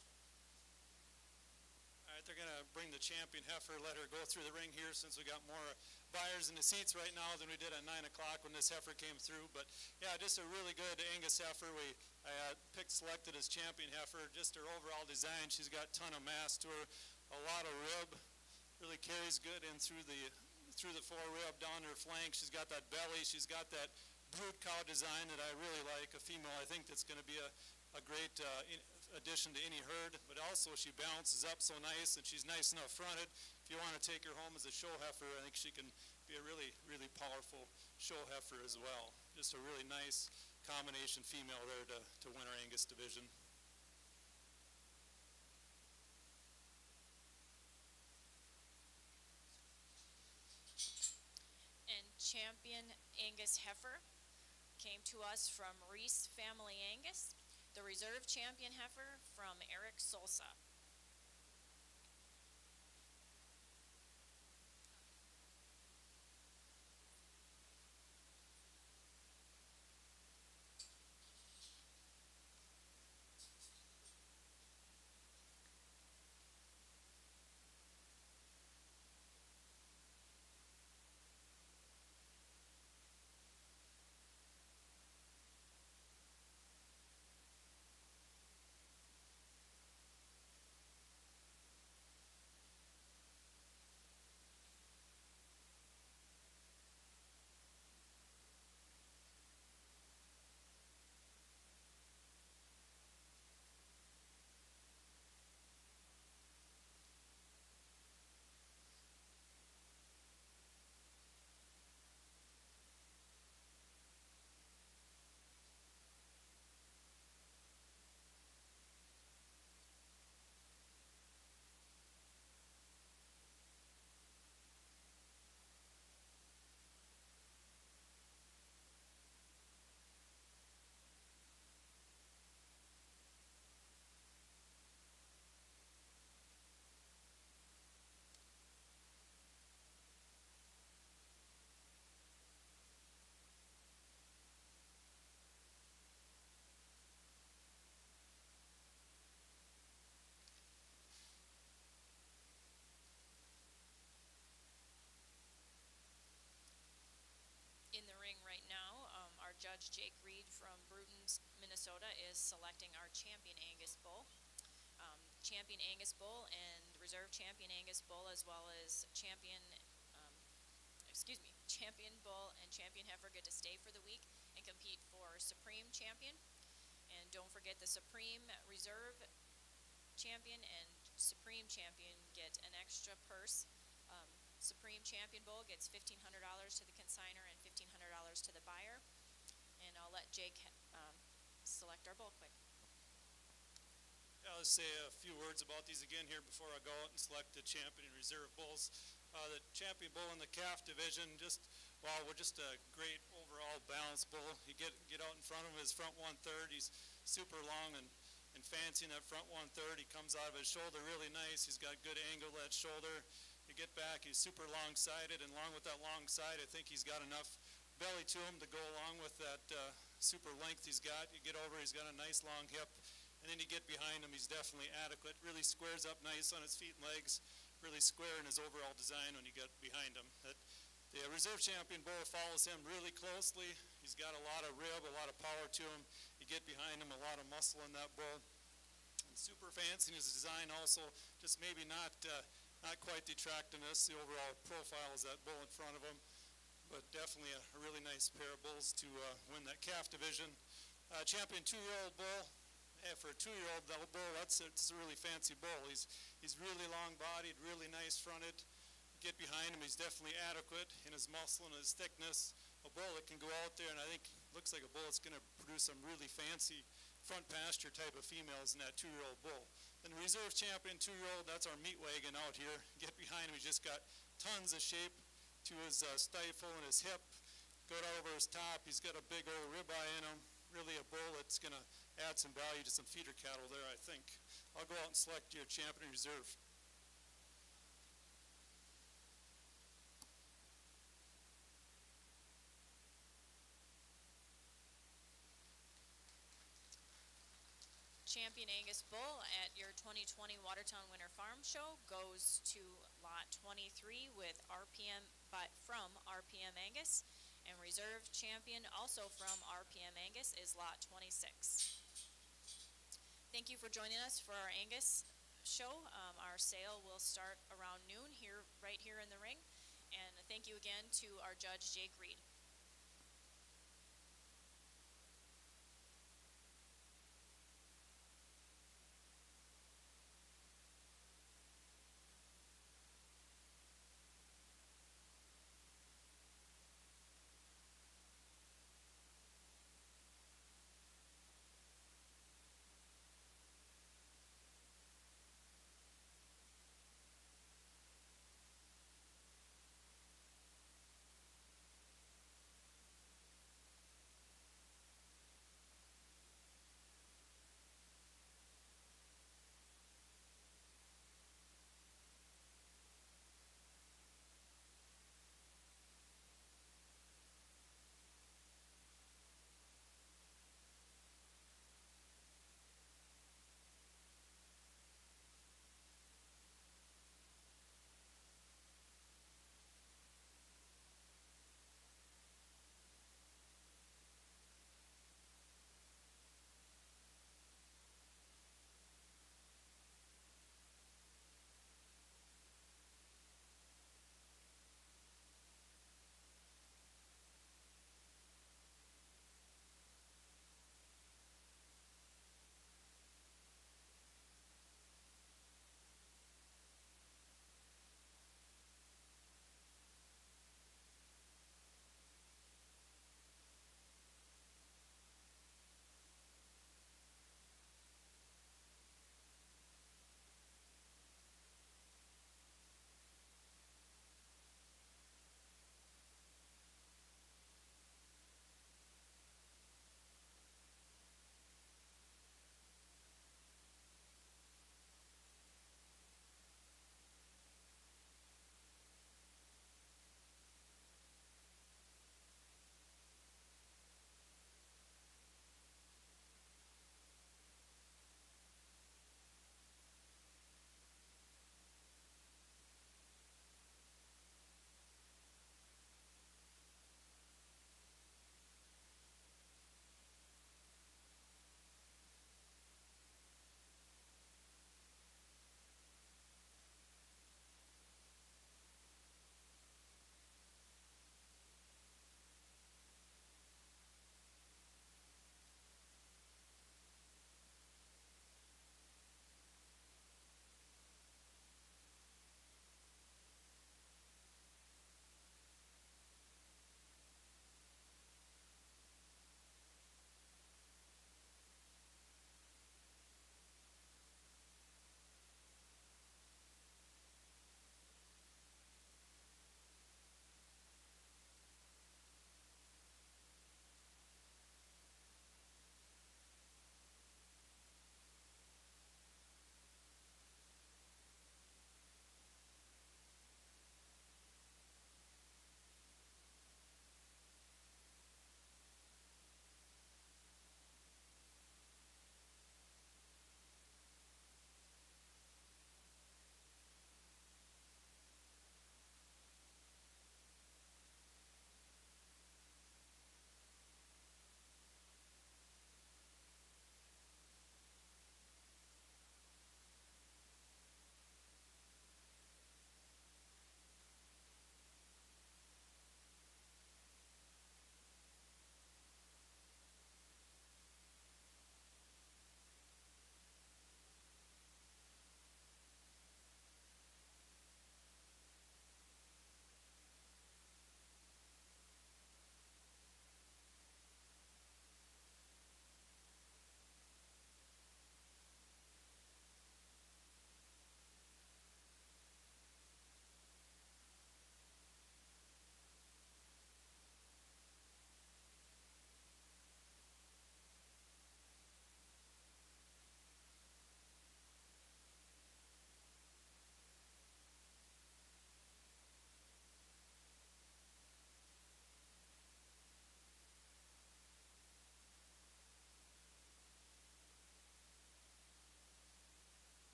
All right, they're going to bring the champion heifer, let her go through the ring here since we got more buyers in the seats right now than we did at nine o'clock when this heifer came through. But yeah, just a really good Angus heifer. We I uh, picked, selected as champion heifer. Just her overall design, she's got a ton of mass to her, a lot of rib, really carries good in through the through the forerib, down her flank. She's got that belly, she's got that brood cow design that I really like, a female I think that's going to be a, a great uh, in, addition to any herd, but also she balances up so nice, and she's nice enough fronted. If you want to take her home as a show heifer, I think she can be a really, really powerful show heifer as well. Just a really nice combination female there to, to win our Angus division. And champion Angus heifer came to us from Reese Family Angus. The reserve champion heifer from Eric Solsa. In the ring right now, um, our judge Jake Reed from Bruton, Minnesota is selecting our champion Angus bull. Um, champion Angus bull and reserve champion Angus bull, as well as champion, um, excuse me, champion bull and champion heifer get to stay for the week and compete for supreme champion. And don't forget the Supreme Reserve Champion and Supreme Champion get an extra purse. Um, Supreme Champion Bowl gets fifteen hundred dollars to the consigner and fifteen hundred dollars to the buyer. And I'll let Jake um, select our bowl quick. Yeah, let's say a few words about these again here before I go out and select the champion and reserve bulls. Uh, the champion bull in the calf division, just wow, we're just a great overall balanced bull. You get get out in front of him, his front one third, he's super long and, and fancy in that front one third. He comes out of his shoulder really nice. He's got good angle to that shoulder. You get back, he's super long-sided, and along with that long side, I think he's got enough belly to him to go along with that uh, super length he's got. You get over, he's got a nice long hip. And then you get behind him, he's definitely adequate. Really squares up nice on his feet and legs. Really square in his overall design when you get behind him. That, the reserve champion bull follows him really closely. He's got a lot of rib, a lot of power to him. You get behind him, a lot of muscle in that bull. And super fancy in his design also, just maybe not, uh, not quite the attractiveness. The overall profile is that bull in front of him. But definitely a, a really nice pair of bulls to uh, win that calf division. Uh, champion two-year-old bull. Yeah, for a two-year-old bull, that's a, it's a really fancy bull. He's he's really long-bodied, really nice fronted. Get behind him, he's definitely adequate in his muscle and his thickness. A bull that can go out there, and I think looks like a bull that's going to produce some really fancy front pasture type of females in that two-year-old bull. Then the reserve champion two-year-old, that's our meat wagon out here. Get behind him, he's just got tons of shape to his uh, stifle and his hip. Go down over his top, he's got a big old ribeye in him. Really a bull that's going to add some value to some feeder cattle there, I think. I'll go out and select your champion reserve. Champion Angus Bull at your twenty twenty Watertown Winter Farm Show goes to lot twenty-three with R P M but from R P M Angus, and reserve champion also from R P M Angus is lot twenty-six. Thank you for joining us for our Angus show. Um, our sale will start around noon here, right here in the ring, and thank you again to our judge Jake Reed.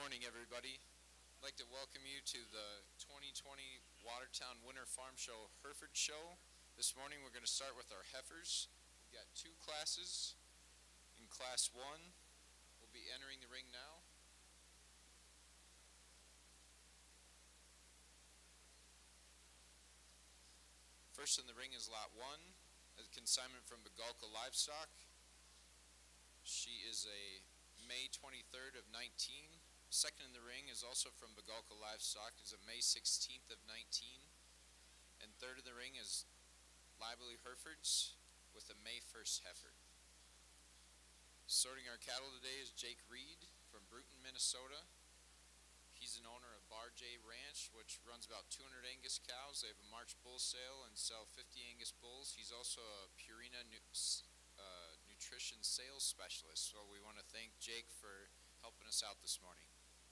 morning, everybody. I'd like to welcome you to the twenty twenty Watertown Winter Farm Show Hereford Show. This morning we're going to start with our heifers. We've got two classes. In class one, we'll be entering the ring now. First in the ring is lot one, a consignment from Bagalka Livestock. She is a May twenty-third of nineteen. Second in the ring is also from Bagalka Livestock, is a May sixteenth of nineteen. And third in the ring is Lively Herefords with a May first heifer. Sorting our cattle today is Jake Reed from Bruton, Minnesota. He's an owner of Bar J Ranch, which runs about two hundred Angus cows. They have a March bull sale and sell fifty Angus bulls. He's also a Purina nu uh, nutrition sales specialist. So we want to thank Jake for helping us out this morning.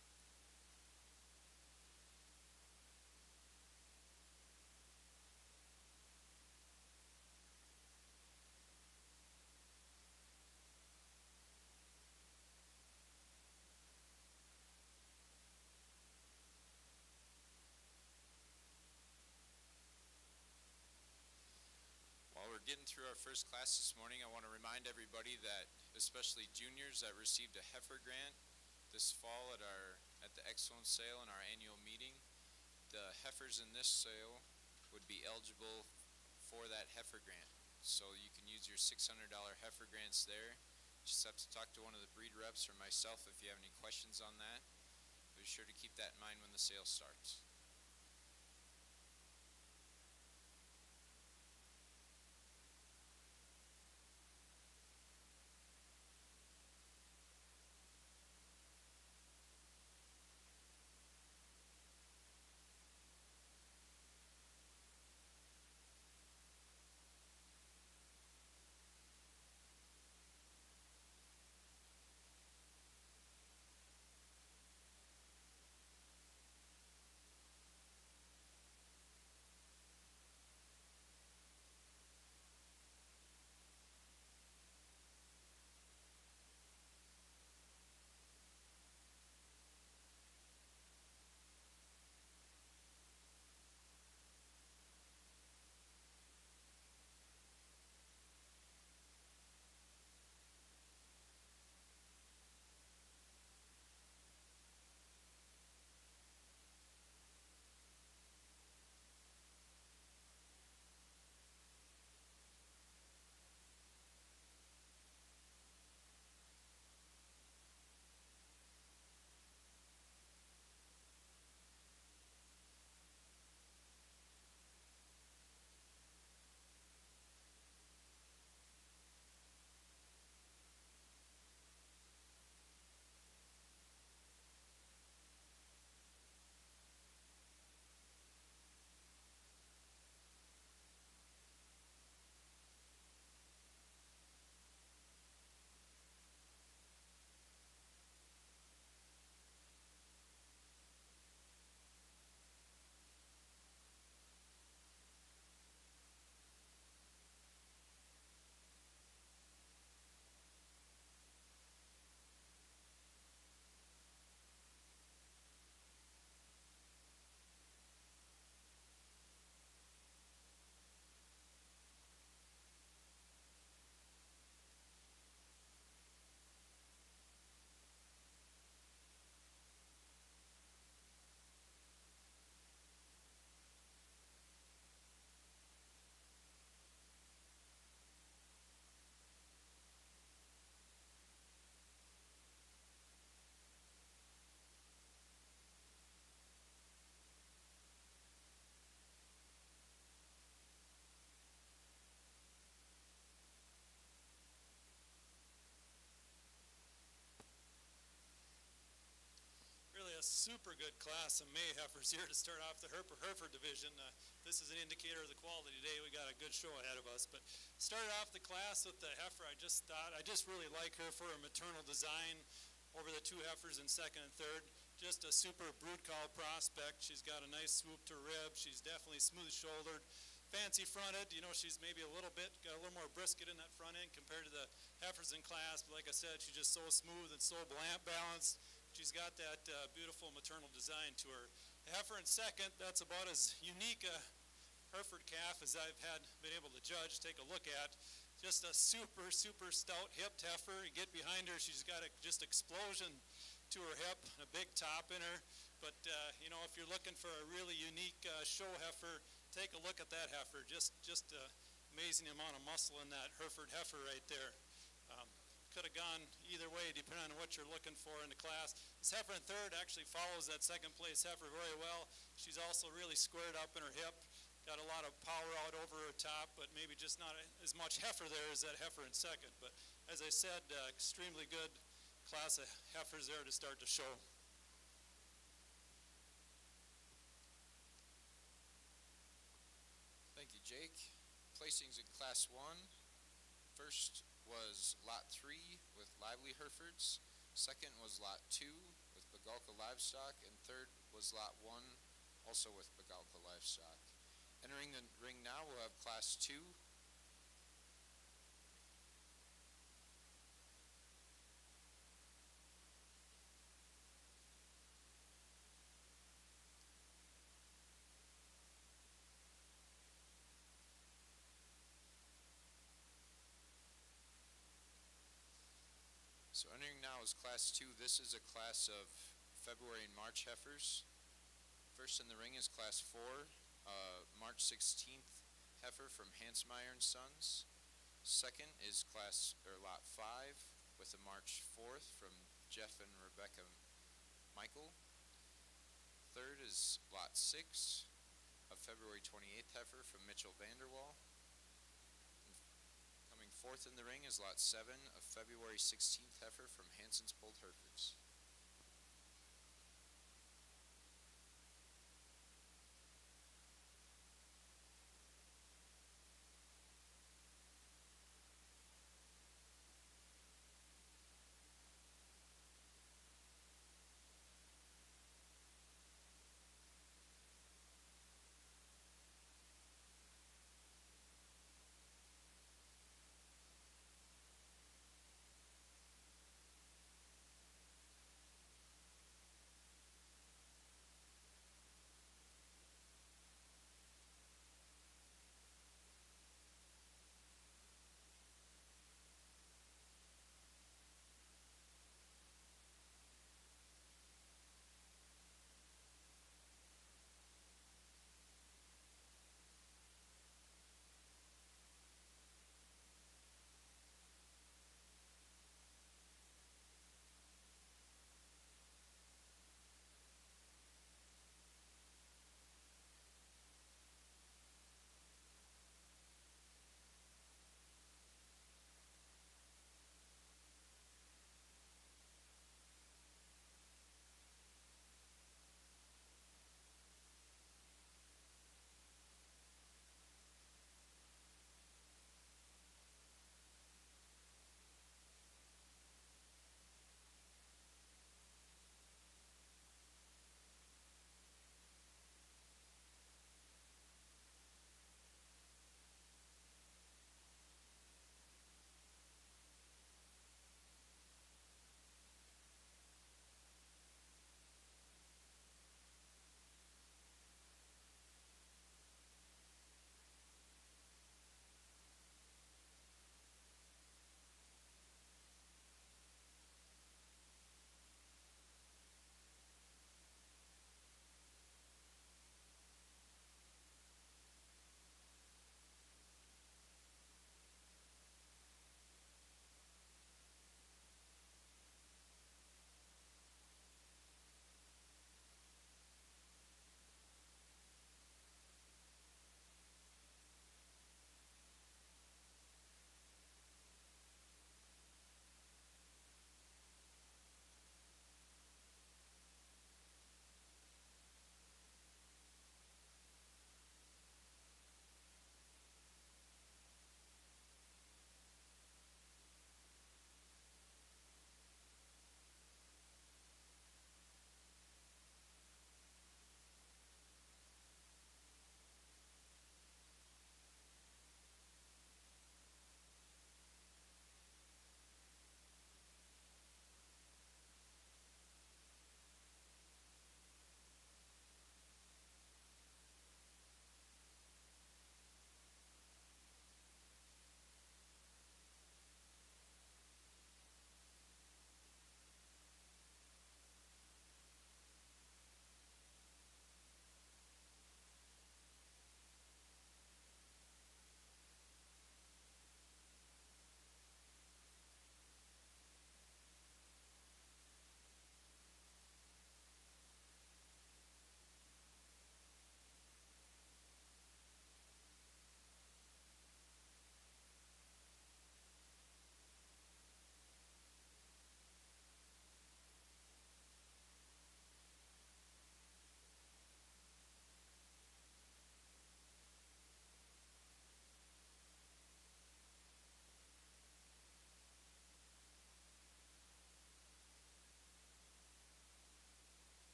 Getting through our first class this morning, I want to remind everybody that, especially juniors that received a heifer grant this fall at our at the Excellence Sale and our annual meeting, the heifers in this sale would be eligible for that heifer grant. So you can use your six hundred dollar heifer grants there. Just have to talk to one of the breed reps or myself if you have any questions on that. Be sure to keep that in mind when the sale starts. A super good class of May heifers here to start off the Herper Hereford division. Uh, this is an indicator of the quality today. We got a good show ahead of us. But started off the class with the heifer. I just thought I just really like her for her maternal design over the two heifers in second and third. Just a super brood cow prospect. She's got a nice swoop to rib. She's definitely smooth shouldered. Fancy fronted, you know, she's maybe a little bit, got a little more brisket in that front end compared to the heifers in class. But like I said, she's just so smooth and so balanced. She's got that uh, beautiful maternal design to her. The heifer in second, that's about as unique a Hereford calf as I've had been able to judge, take a look at. Just a super, super stout hipped heifer. You get behind her, she's got a just explosion to her hip, a big top in her. But, uh, you know, if you're looking for a really unique uh, show heifer, take a look at that heifer. Just, just an amazing amount of muscle in that Hereford heifer right there. Um, could have gone either way depending on what you're looking for in the class. This heifer in third actually follows that second place heifer very well. She's also really squared up in her hip. Got a lot of power out over her top, but maybe just not as much heifer there as that heifer in second. But as I said, uh, extremely good class of heifers there to start the show. Thank you, Jake. Placings in Class one. First was Lot three with Lively Herefords. Second was Lot two with Begalka Livestock. And third was Lot one, also with Begalka Livestock. Entering the ring now, we'll have Class two. So entering now is Class two. This is a class of February and March heifers. First in the ring is Class four, uh, March sixteenth heifer from Hansmeyer and Sons. Second is Class or Lot five with a March fourth from Jeff and Rebecca Michael. Third is Lot six, a February twenty-eighth heifer from Mitchell Vanderwall. Fourth in the ring is Lot seven, a February sixteenth heifer from Hanson's Polled Herefords.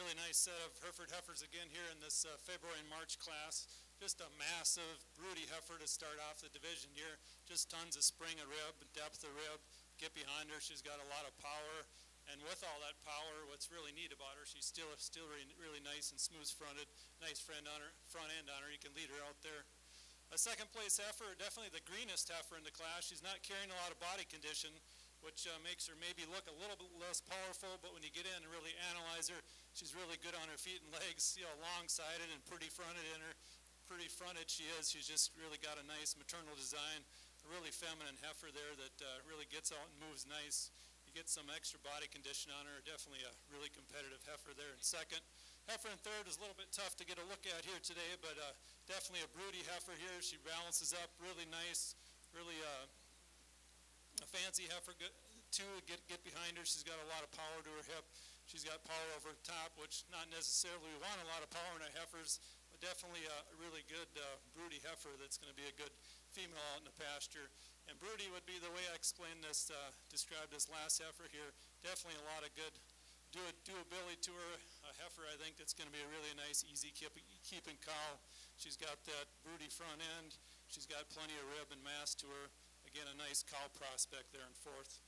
really nice set of Hereford heifers again here in this uh, February and March class. Just a massive broody heifer to start off the division here. Just tons of spring of rib, depth of rib. Get behind her, she's got a lot of power. And with all that power, what's really neat about her, she's still still really, really nice and smooth fronted. Nice friend on her, front end on her. You can lead her out there. A second place heifer, definitely the greenest heifer in the class. She's not carrying a lot of body condition, which uh, makes her maybe look a little bit less powerful, but when you get in and really analyze her, she's really good on her feet and legs, you know, long-sided and pretty fronted in her. Pretty fronted she is. She's just really got a nice maternal design, a really feminine heifer there that uh, really gets out and moves nice. You get some extra body condition on her, definitely a really competitive heifer there in second. Heifer in third is a little bit tough to get a look at here today, but uh, definitely a broody heifer here. She balances up really nice, really uh, a fancy heifer too. Get, get behind her. She's got a lot of power to her hip. She's got power over the top, which not necessarily we want a lot of power in our heifers, but definitely a really good uh, broody heifer that's going to be a good female out in the pasture. And broody would be the way I explained this, uh, described this last heifer here. Definitely a lot of good do doability to her. A heifer, I think, that's going to be a really nice, easy keep, keeping cow. She's got that broody front end. She's got plenty of rib and mass to her. Again, a nice cow prospect there in fourth.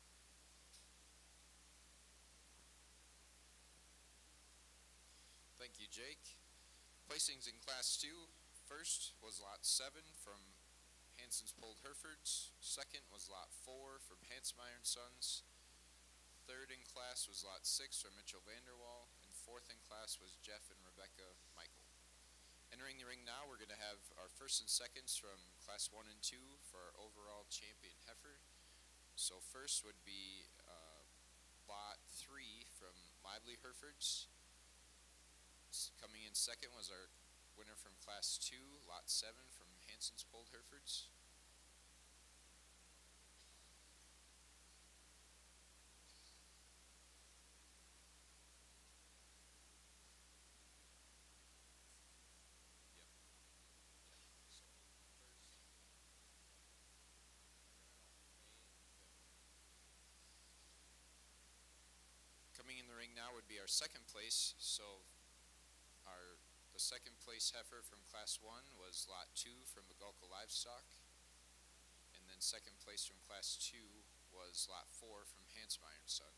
Thank you, Jake. Placings in Class two. First was Lot seven from Hanson's Polled Herefords. Second was Lot four from Hansmeyer and Sons. Third in class was Lot six from Mitchell Vanderwall. And fourth in class was Jeff and Rebecca Michael. Entering the ring now, we're going to have our first and seconds from Class one and two for our overall champion heifer. So first would be uh, Lot three from Lively Herefords. Coming in second was our winner from Class two, Lot seven from Hanson's Polled Herefords. Coming in the ring now would be our second place. So our the second place heifer from Class one was Lot two from Bagulka Livestock. And then second place from Class two was Lot four from Hansmeyer and Son.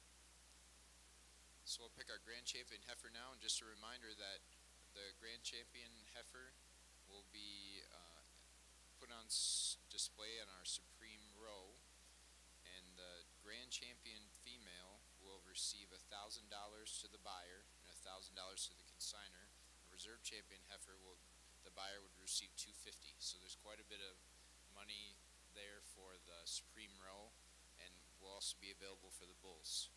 So we'll pick our grand champion heifer now, and just a reminder that the grand champion heifer will be uh, put on s display on our Supreme Row, and the grand champion female will receive one thousand dollars to the buyer and one thousand dollars to the consigner. The reserve champion heifer will, the buyer would receive two hundred fifty dollars. So there's quite a bit of money there for the Supreme Row, and will also be available for the bulls.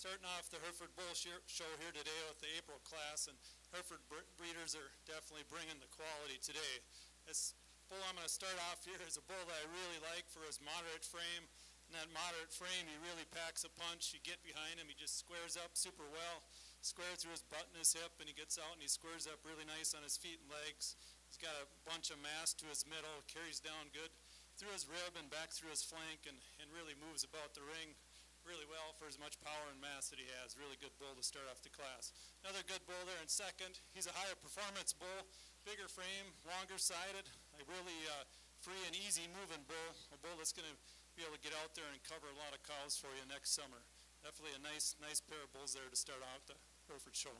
starting off the Hereford Bull Shear- Show here today with the April class, and Hereford bre- breeders are definitely bringing the quality today. This bull I'm going to start off here is a bull that I really like for his moderate frame. In that moderate frame, he really packs a punch. You get behind him, he just squares up super well. Square through his butt and his hip, and he gets out and he squares up really nice on his feet and legs. He's got a bunch of mass to his middle, carries down good through his rib and back through his flank, and, and really moves about the ring really well for as much power and mass that he has. Really good bull to start off the class. Another good bull there in second. He's a higher performance bull, bigger frame, longer sided, a really uh, free and easy moving bull, a bull that's going to be able to get out there and cover a lot of cows for you next summer. Definitely a nice, nice pair of bulls there to start out the Hereford Show.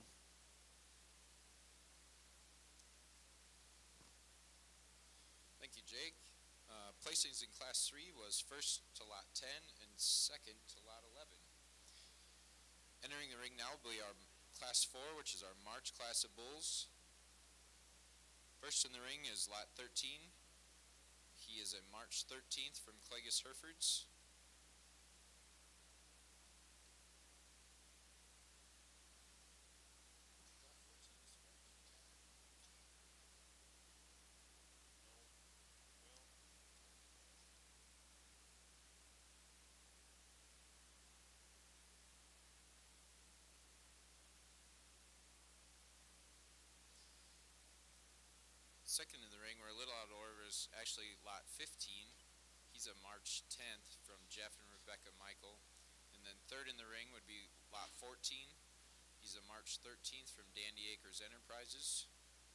Thank you, Jake. Uh, placings in Class three was first to lot ten and second to lot eleven. Entering the ring now will be our Class four, which is our March class of bulls. First in the ring is lot thirteen. He is a March thirteenth from Clegus Herefords. Second in the ring, we're a little out of order, is actually lot fifteen. He's a March tenth from Jeff and Rebecca Michael. And then third in the ring would be lot fourteen. He's a March thirteenth from Dandy Acres Enterprises.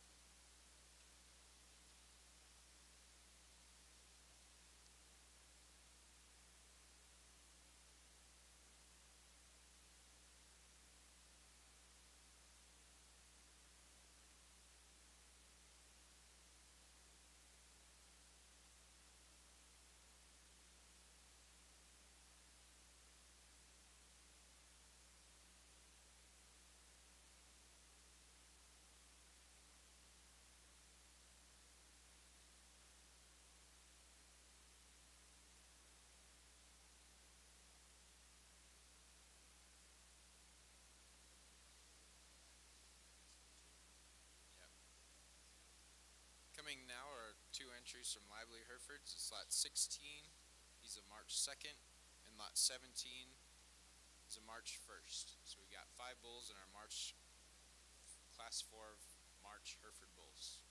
Coming now are two entries from Lively Herefords. It's lot sixteen, he's a March second, and lot seventeen is a March first. So we got five bulls in our March Class four March Hereford bulls.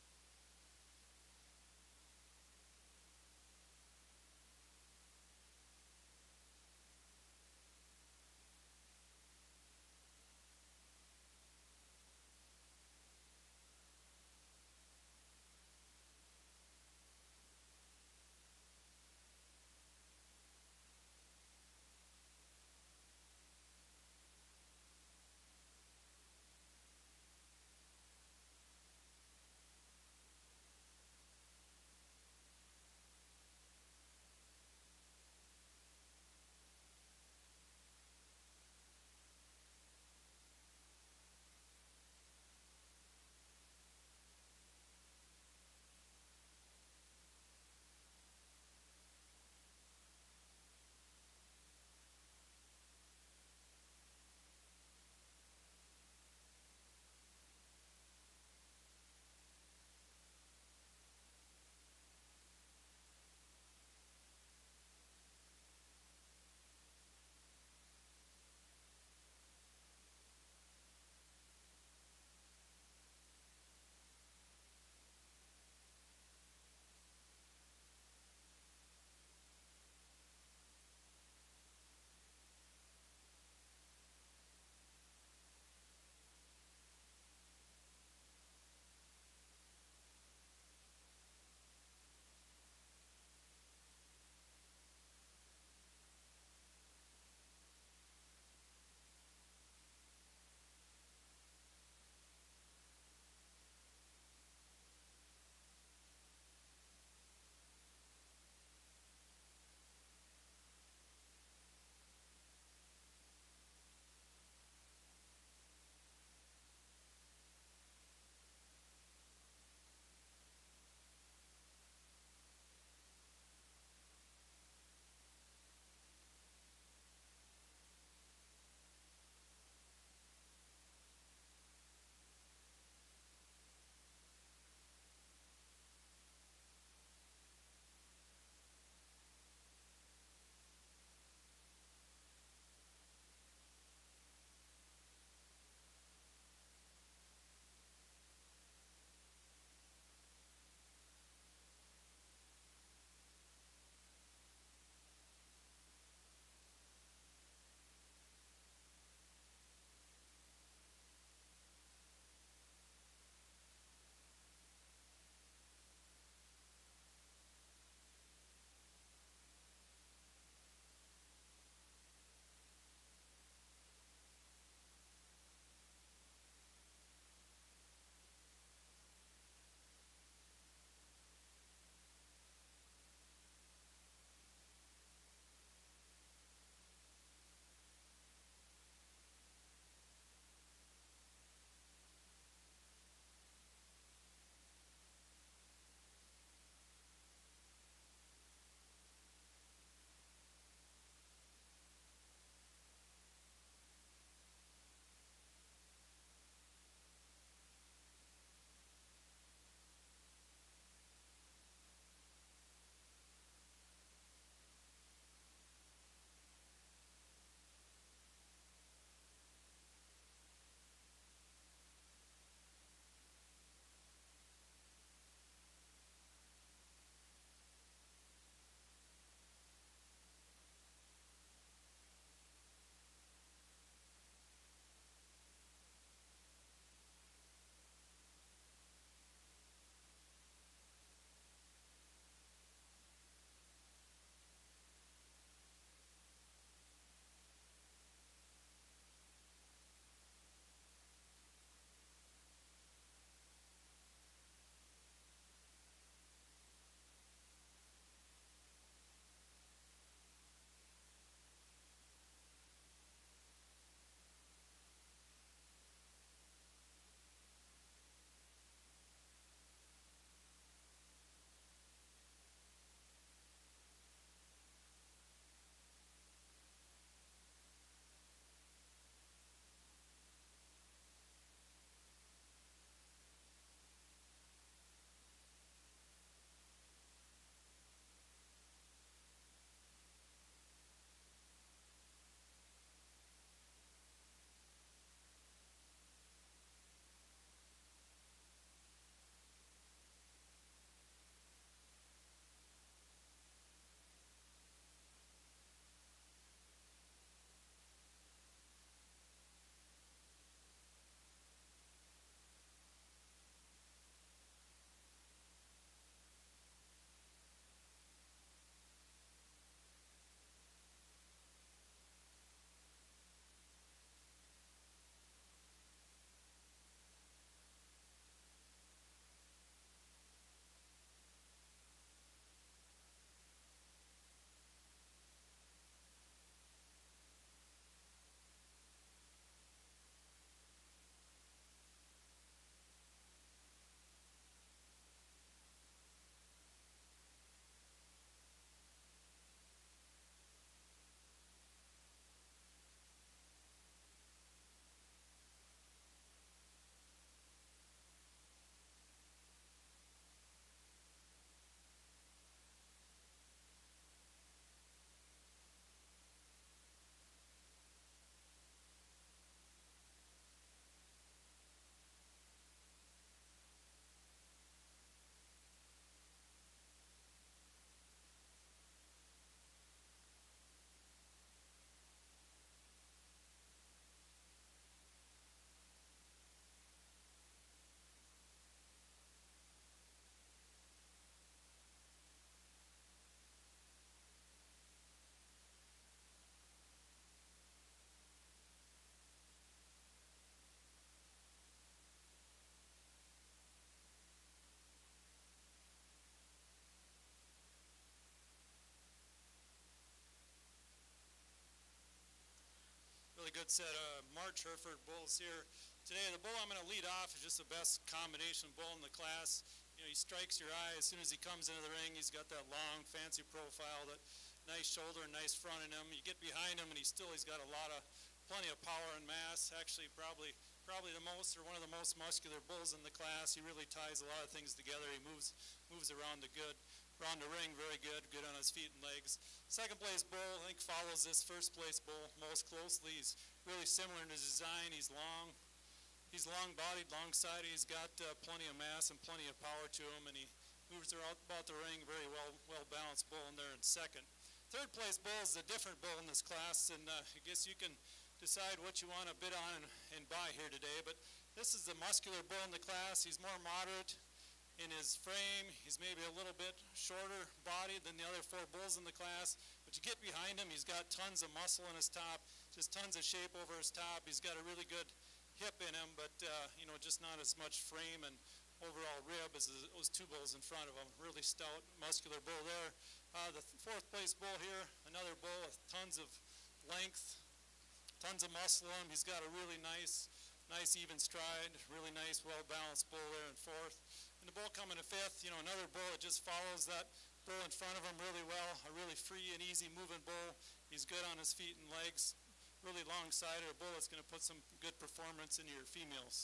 another good set of March Hereford bulls here. Today the bull I'm going to lead off is just the best combination bull in the class. You know, he strikes your eye as soon as he comes into the ring. He's got that long, fancy profile, that nice shoulder and nice front in him. You get behind him and he's still, he's got a lot of, plenty of power and mass. Actually, probably, probably the most, or one of the most muscular bulls in the class. He really ties a lot of things together. He moves, moves around the good, around the ring very good, good on his feet and legs. Second place bull, I think, follows this first place bull most closely. He's really similar in his design. He's long. He's long-bodied, long-sided. He's got uh, plenty of mass and plenty of power to him, and he moves around about the ring. Very well, well-balanced bull in there in second. Third place bull is a different bull in this class, and uh, I guess you can decide what you want to bid on and, and buy here today. But this is the muscular bull in the class. He's more moderate in his frame. He's maybe a little bit shorter bodied than the other four bulls in the class. But you get behind him, he's got tons of muscle in his top, just tons of shape over his top. He's got a really good hip in him, but uh, you know, just not as much frame and overall rib as those two bulls in front of him. Really stout, muscular bull there. Uh, the fourth place bull here, another bull with tons of length, tons of muscle in him. He's got a really nice, nice even stride, really nice, well-balanced bull there in fourth. And the bull coming to fifth, you know, another bull that just follows that bull in front of him really well. A really free and easy moving bull. He's good on his feet and legs. Really long-sided, a bull that's going to put some good performance into your females.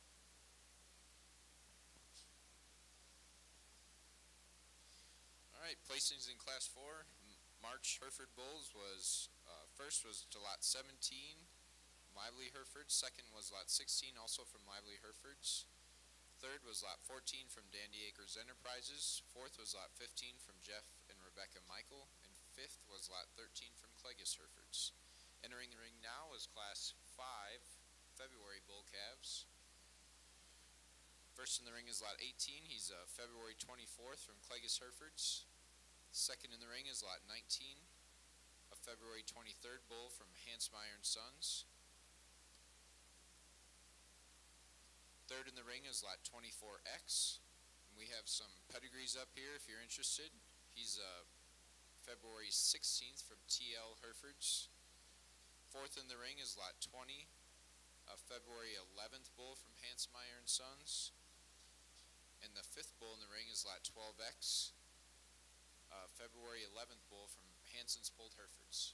All right, placings in class four. March Hereford bulls was, uh, first was to lot seventeen, Lively Herefords. Second was lot sixteen, also from Lively Herefords. Third was lot fourteen from Dandy Acres Enterprises. Fourth was lot fifteen from Jeff and Rebecca Michael. And fifth was lot thirteen from Clegus Herefords. Entering the ring now is class five, February bull calves. First in the ring is lot eighteen. He's a February twenty-fourth from Clegus Herefords. Second in the ring is lot nineteen, a February twenty-third bull from Hansmeyer and Sons. Third in the ring is lot twenty-four X. And we have some pedigrees up here if you're interested. He's a February sixteenth from T L Herefords. Fourth in the ring is lot twenty, a February eleventh bull from Hansmeyer and Sons. And the fifth bull in the ring is lot twelve X, a February eleventh bull from Hanson's Polled Herefords.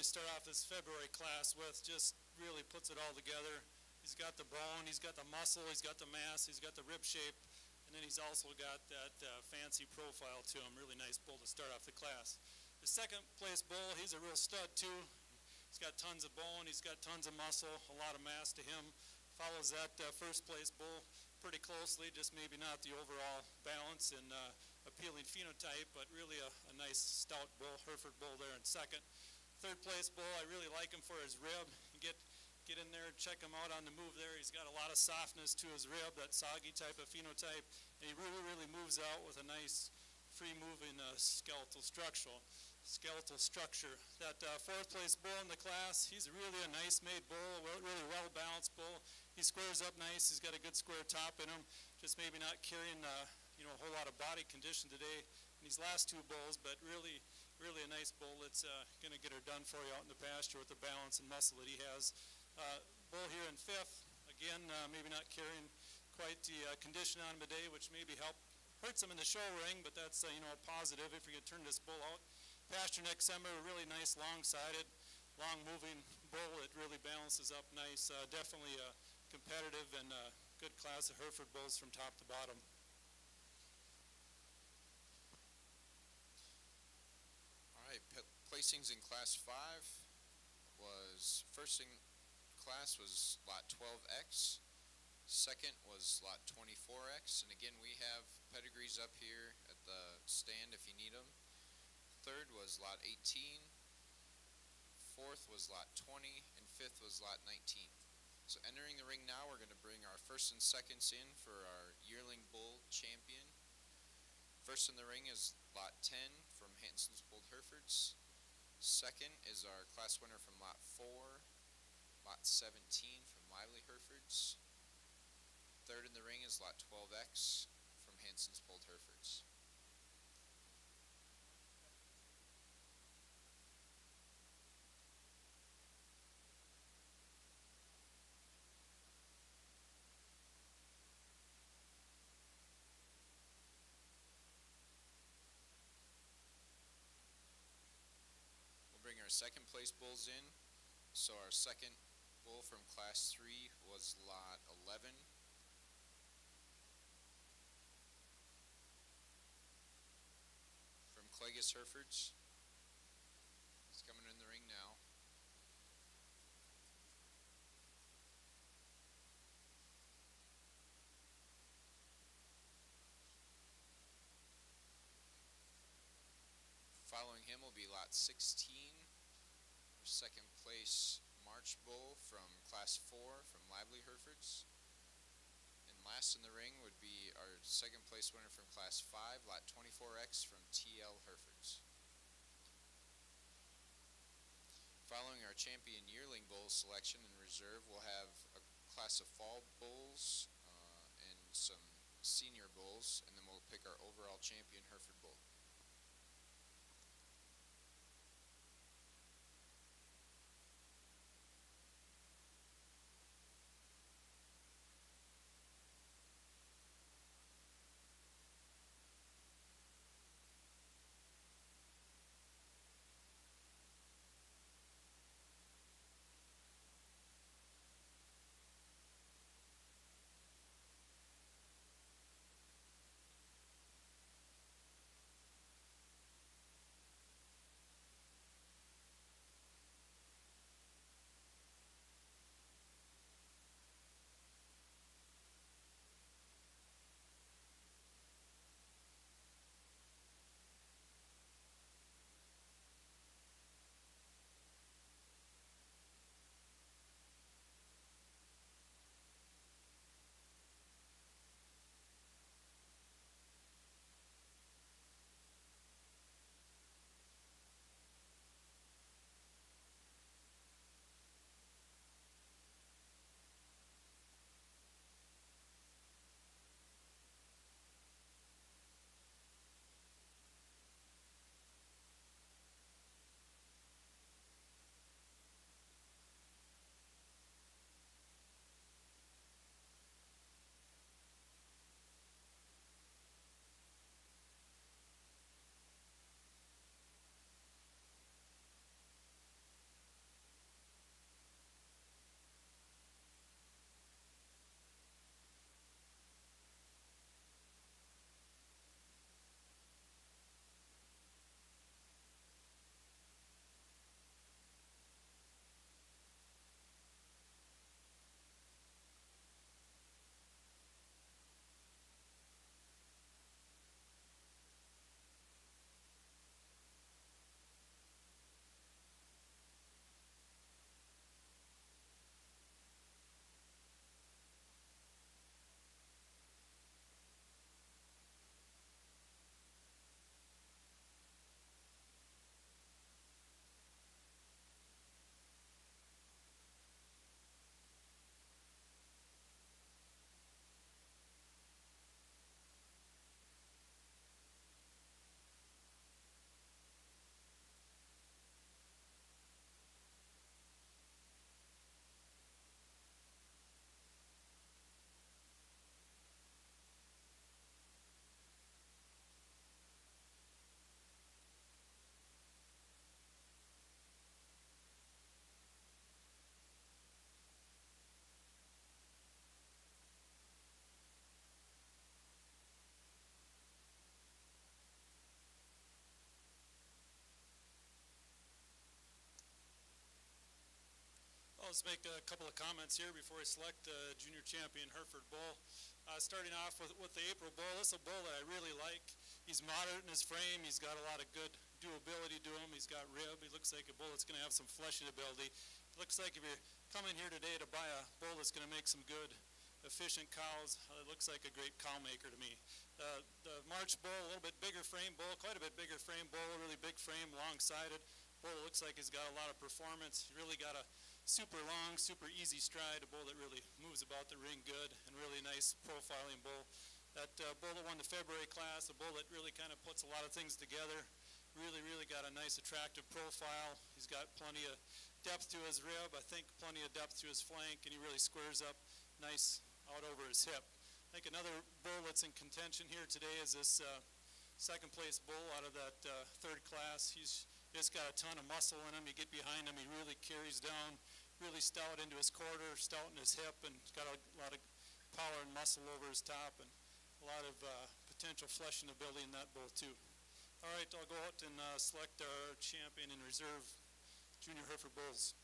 start off this February class with just really puts it all together. He's got the bone, he's got the muscle, he's got the mass, he's got the rib shape, and then he's also got that uh, fancy profile to him. Really nice bull to start off the class. The second place bull, he's a real stud too. He's got tons of bone, he's got tons of muscle, a lot of mass to him. Follows that uh, first place bull pretty closely, just maybe not the overall balance and uh, appealing phenotype, but really a, a nice stout bull, Hereford bull there in second. Third place bull, I really like him for his rib. You get, get in there, check him out on the move there. He's got a lot of softness to his rib, that soggy type of phenotype, and he really, really moves out with a nice free-moving uh, skeletal structural. skeletal structure. That uh, fourth place bull in the class, he's really a nice made bull, really well balanced bull. He squares up nice, he's got a good square top in him, just maybe not carrying uh, you know, a whole lot of body condition today in these last two bulls, but really, really a nice bull that's uh, going to get her done for you out in the pasture with the balance and muscle that he has. Uh, bull here in fifth, again, uh, maybe not carrying quite the uh, condition on him today, which maybe help hurts him in the show ring, but that's uh, you know, a positive if we could turn this bull out. Pasture next summer, a really nice long-sided, long-moving bull. It really balances up nice. Uh, definitely a competitive and uh, good class of Hereford bulls from top to bottom. All right, placings in class five was, first in class was lot twelve X. Second was lot twenty-four X. And again, we have pedigrees up here at the stand if you need them. Third was lot eighteen, fourth was lot twenty, and fifth was lot nineteen. So entering the ring now, we're going to bring our first and seconds in for our yearling bull champion. First in the ring is lot ten from Hanson's Bold Herefords. Second is our class winner from lot four, lot seventeen from Lively Herefords. Third in the ring is lot twelve X from Hanson's Bold Herefords. Bring our second place bulls in. So our second bull from class three was lot eleven. From Clegus Herefords. He's coming in the ring now. Following him will be lot sixteen, our second place March bull from class four from Lively Herefords. And last in the ring would be our second place winner from class five, lot twenty-four X from T L Herefords. Following our champion yearling bull selection and reserve, we'll have a class of fall bulls uh, and some senior bulls, and then we'll pick our overall champion Hereford bull. I'll just make a couple of comments here before I select uh, junior champion Hereford bull. Uh, starting off with, with the April bull, this is a bull that I really like. He's moderate in his frame. He's got a lot of good doability to him. He's got rib. He looks like a bull that's going to have some fleshing ability. It looks like if you're coming here today to buy a bull that's going to make some good, efficient cows, uh, it looks like a great cow maker to me. Uh, the March bull, a little bit bigger frame bull, quite a bit bigger frame bull, really big frame, long-sided. Bull looks like he's got a lot of performance. He really got a super long, super easy stride, a bull that really moves about the ring good, and really nice profiling bull. That uh, bull that won the February class, a bull that really kind of puts a lot of things together, really, really got a nice attractive profile. He's got plenty of depth to his rib, I think plenty of depth to his flank, and he really squares up nice out over his hip. I think another bull that's in contention here today is this uh, second place bull out of that uh, third class. He's just got a ton of muscle in him. You get behind him, he really carries down, really stout into his quarter, stout in his hip, and got a lot of power and muscle over his top, and a lot of uh, potential fleshing ability in that bull too. All right, I'll go out and uh, select our champion and reserve junior Hereford bulls.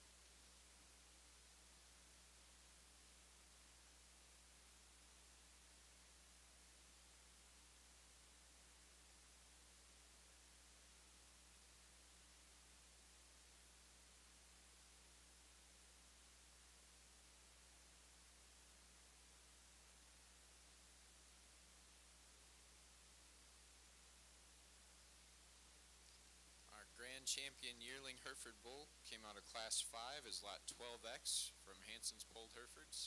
Grand champion yearling Hereford bull came out of class five as lot twelve X from Hanson's Polled Herefords.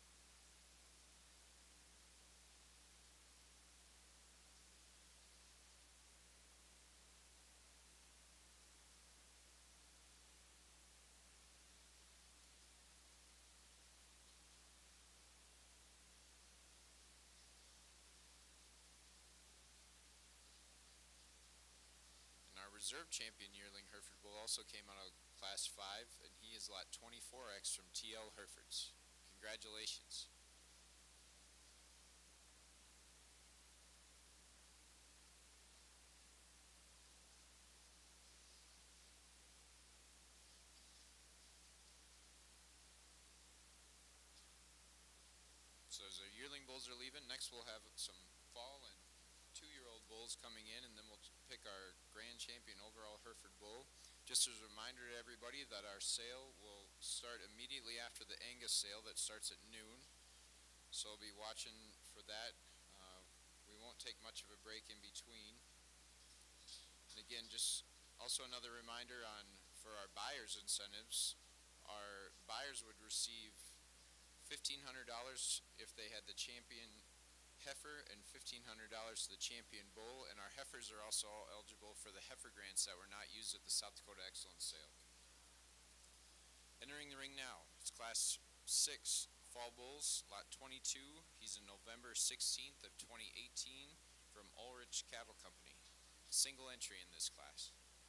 Reserve champion yearling Hereford bull also came out of class five, and he is lot twenty-four X from T L Herefords. Congratulations. So as our yearling bulls are leaving, next we'll have some fall and two-year-old bulls coming in, and then we'll pick our grand champion overall Hereford bull. Just as a reminder to everybody that our sale will start immediately after the Angus sale that starts at noon. So we'll be watching for that. Uh, we won't take much of a break in between. And again, just also another reminder on for our buyers incentives. Our buyers would receive fifteen hundred dollars if they had the champion heifer and fifteen hundred dollars to the champion bull, and our heifers are also all eligible for the heifer grants that were not used at the South Dakota Excellence sale. Entering the ring now, it's class six fall bulls, lot twenty-two. He's in November sixteenth of twenty eighteen from Ulrich Cattle Company. Single entry in this class.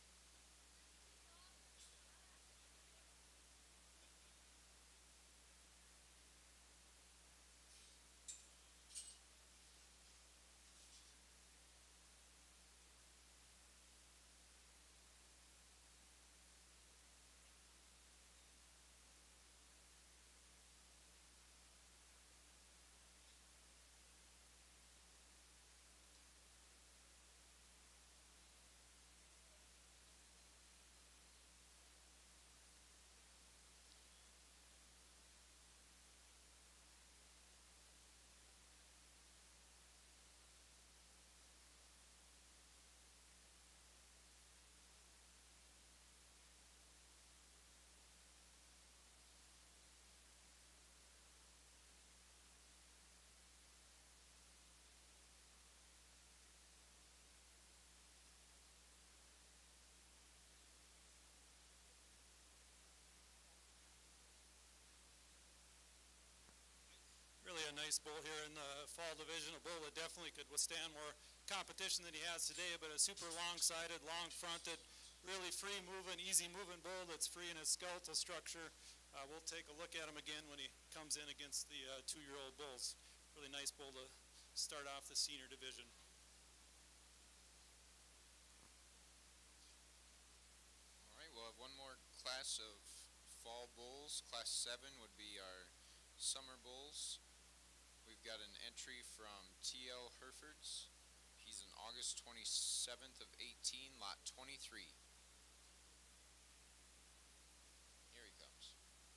Really a nice bull here in the fall division, a bull that definitely could withstand more competition than he has today, but a super long-sided, long-fronted, really free-moving, easy-moving bull that's free in his skeletal structure. Uh, we'll take a look at him again when he comes in against the uh, two-year-old bulls. Really nice bull to start off the senior division. All right, we'll have one more class of fall bulls. bulls. Class seven would be our summer bulls. We've got an entry from T L Herefords. He's an August twenty-seventh of eighteen, lot twenty-three. Here he comes.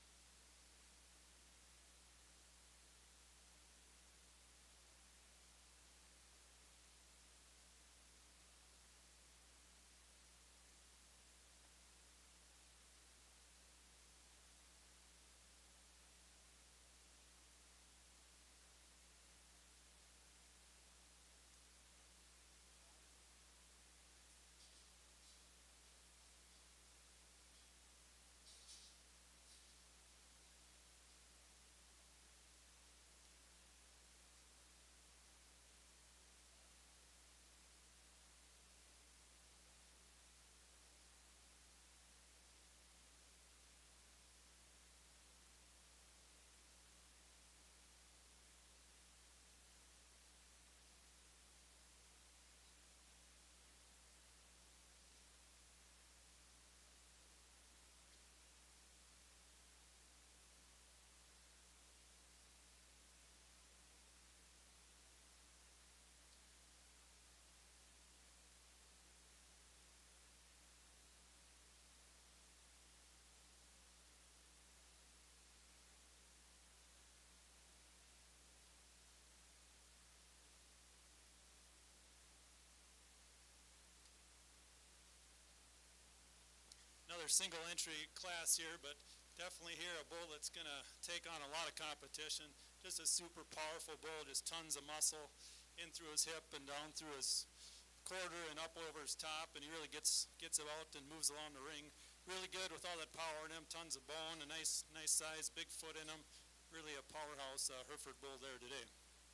Another single entry class here, but definitely here a bull that's going to take on a lot of competition. Just a super powerful bull, just tons of muscle in through his hip and down through his quarter and up over his top, and he really gets gets it out and moves along the ring. Really good with all that power in him, tons of bone, a nice nice size, big foot in him. Really a powerhouse uh, Hereford bull there today.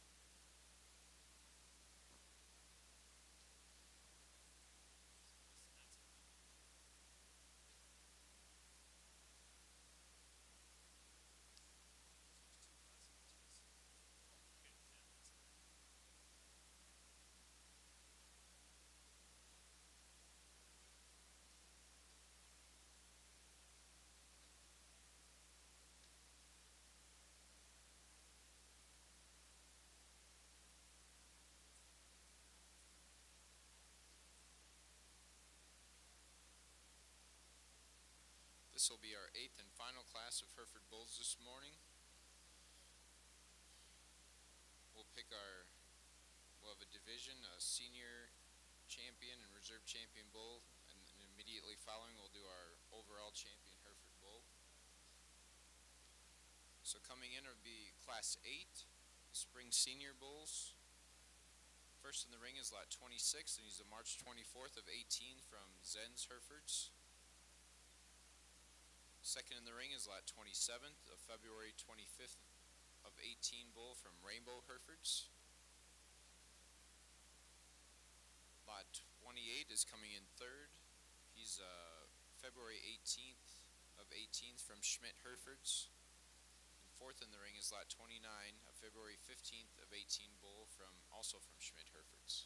This will be our eighth and final class of Hereford bulls this morning. We'll pick our, we'll have a division, a senior champion and reserve champion bull, and then immediately following we'll do our overall champion Hereford bull. So coming in will be class eight, spring senior bulls. First in the ring is lot twenty-six, and he's a March twenty-fourth of eighteen from Zen's Herefords. Second in the ring is lot twenty-seventh of February twenty-fifth of eighteen bull from Rainbow Herefords. Lot twenty-eight is coming in third. He's uh, February eighteenth of eighteen from Schmidt Herefords. And fourth in the ring is lot twenty-nine of February fifteenth of eighteen bull from also from Schmidt Herefords.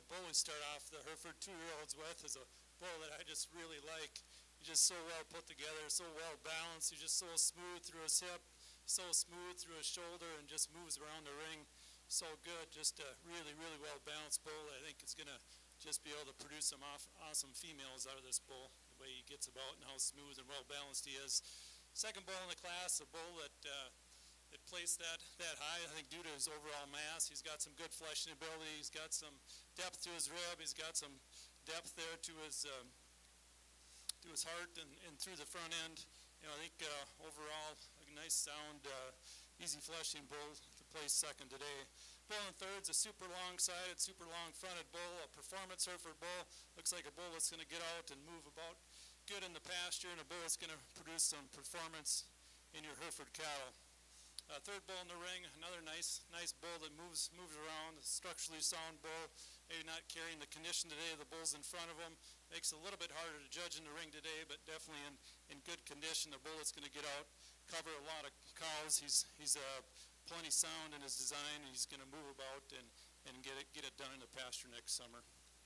bull we start off the Hereford two-year-olds with is a bull that I just really like. He's just so well put together, so well balanced. He's just so smooth through his hip, so smooth through his shoulder, and just moves around the ring so good. Just a really, really well balanced bull. I think it's gonna just be able to produce some off, awesome females out of this bull, the way he gets about and how smooth and well balanced he is. Second bull in the class, a bull that uh, that placed that that high, I think due to his overall mass. He's got some good fleshing ability. He's got some depth to his rib. He's got some depth there to his um, to his heart and, and through the front end. You know, I think uh, overall a nice, sound, uh, easy fleshing bull to place second today. Bull in third is a super long-sided, super long-fronted bull, a performance Hereford bull. Looks like a bull that's going to get out and move about good in the pasture, and a bull that's going to produce some performance in your Hereford cattle. Uh, third bull in the ring, another nice, nice bull that moves, moves around, a structurally sound bull. Maybe not carrying the condition today of the bulls in front of him. Makes it a little bit harder to judge in the ring today, but definitely in, in good condition. The bull that's going to get out, cover a lot of cows. He's he's uh, plenty sound in his design. He's going to move about and, and get it get it done in the pasture next summer.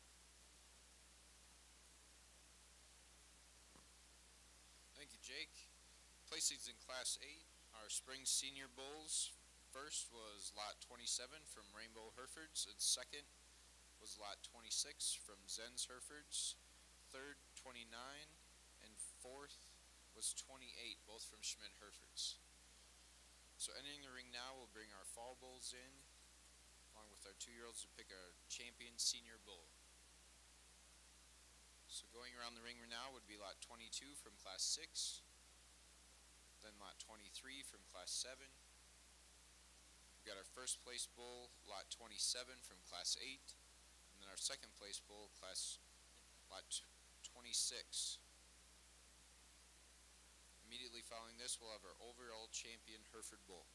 Thank you, Jake. Placings in Class eight, our spring senior bulls. First was Lot twenty-seven from Rainbow Herefords, and second was Lot twenty-six from Zen's Herefords. Third, twenty-nine, and fourth was twenty-eight, both from Schmidt Herefords. So entering the ring now, we'll bring our fall bulls in, along with our two-year-olds to pick our champion senior bull. So going around the ring now would be Lot twenty-two from Class six, then Lot twenty-three from Class seven. We've got our first place bull, Lot twenty-seven from Class eight, and then our second place bull, Class Lot twenty-six. Immediately following this, we'll have our overall champion Hereford bull.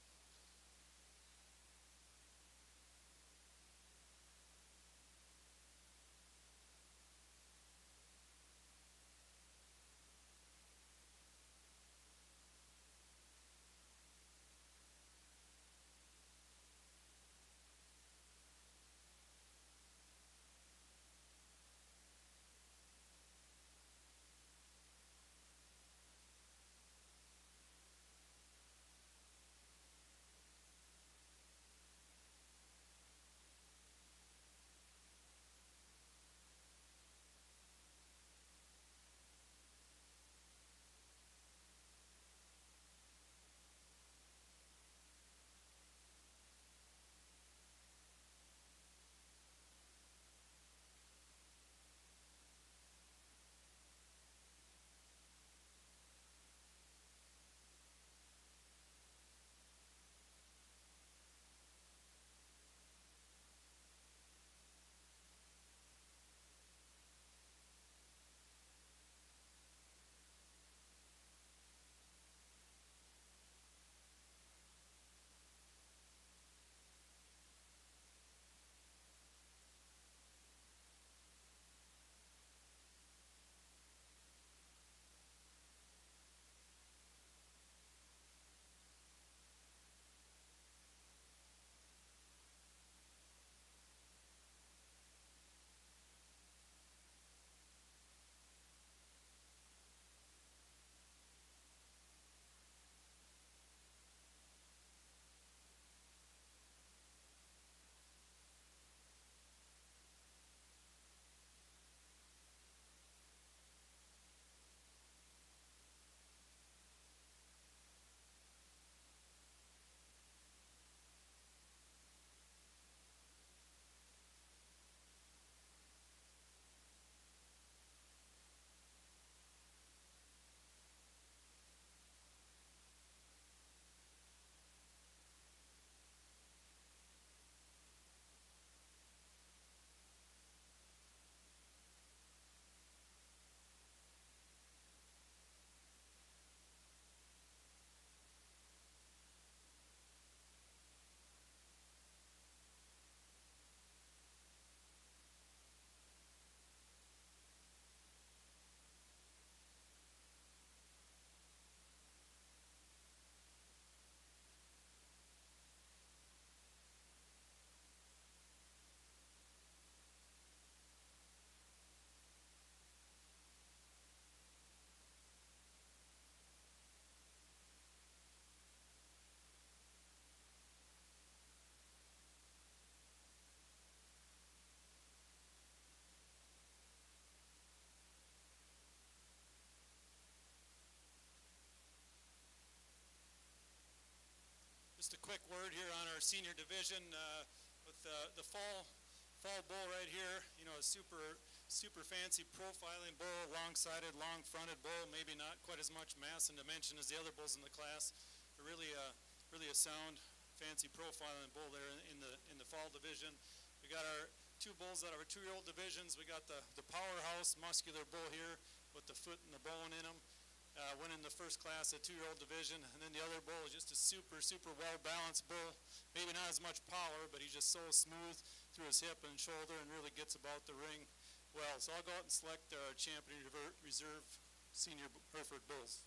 just a quick word here on our senior division uh, with uh, the fall fall bull right here. You know, a super super fancy profiling bull, long-sided, long-fronted bull. Maybe not quite as much mass and dimension as the other bulls in the class, but really a really a sound, fancy profiling bull there in, in the in the fall division. We got our two bulls out of our two-year-old divisions. We got the the powerhouse muscular bull here with the foot and the bone in him. Uh, winning the first class at two-year-old division, and then the other bull is just a super, super well-balanced bull. Maybe not as much power, but he's just so smooth through his hip and shoulder and really gets about the ring well. So I'll go out and select our champion reserve senior Hereford bulls.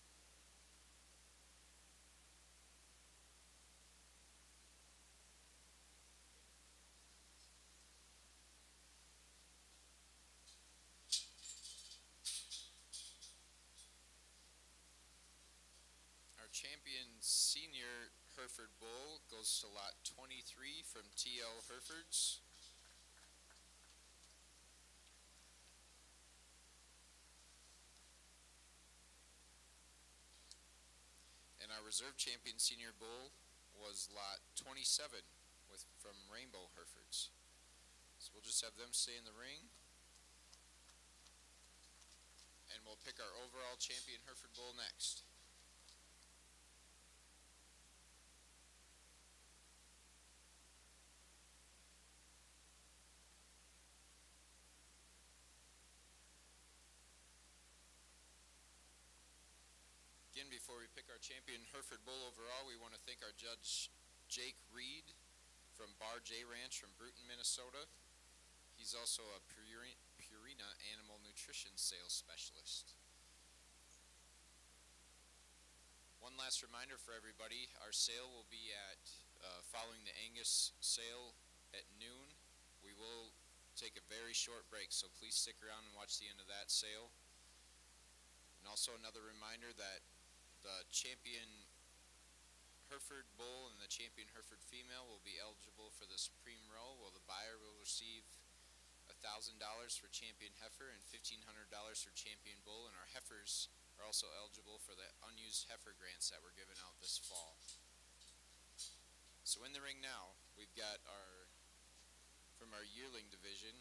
Champion senior Hereford bull goes to lot twenty-three from T L Herefords. And our reserve champion senior bull was lot twenty-seven with from Rainbow Herefords. So we'll just have them stay in the ring. And we'll pick our overall champion Hereford bull next. Again, before we pick our champion Hereford bull overall, we want to thank our judge Jake Reed from Bar J Ranch from Bruton, Minnesota. He's also a Purina, Purina animal nutrition sales specialist. One last reminder for everybody, our sale will be at, uh, following the Angus sale at noon. We will take a very short break, so please stick around and watch the end of that sale. And also another reminder that the champion Hereford bull and the champion Hereford female will be eligible for the Supreme Row, while the buyer will receive one thousand dollars for champion heifer and fifteen hundred dollars for champion bull, and our heifers are also eligible for the unused heifer grants that were given out this fall. So in the ring now, we've got our, from our yearling division,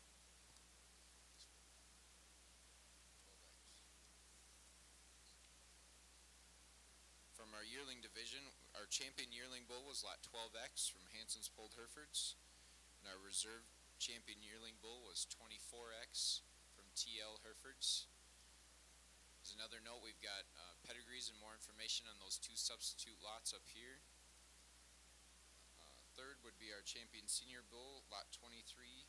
From our yearling division, our champion yearling bull was lot twelve X from Hanson's Polled Herefords, and our reserve champion yearling bull was twenty-four X from T L Herefords. As another note, we've got uh, pedigrees and more information on those two substitute lots up here. Uh, third would be our champion senior bull, lot twenty-three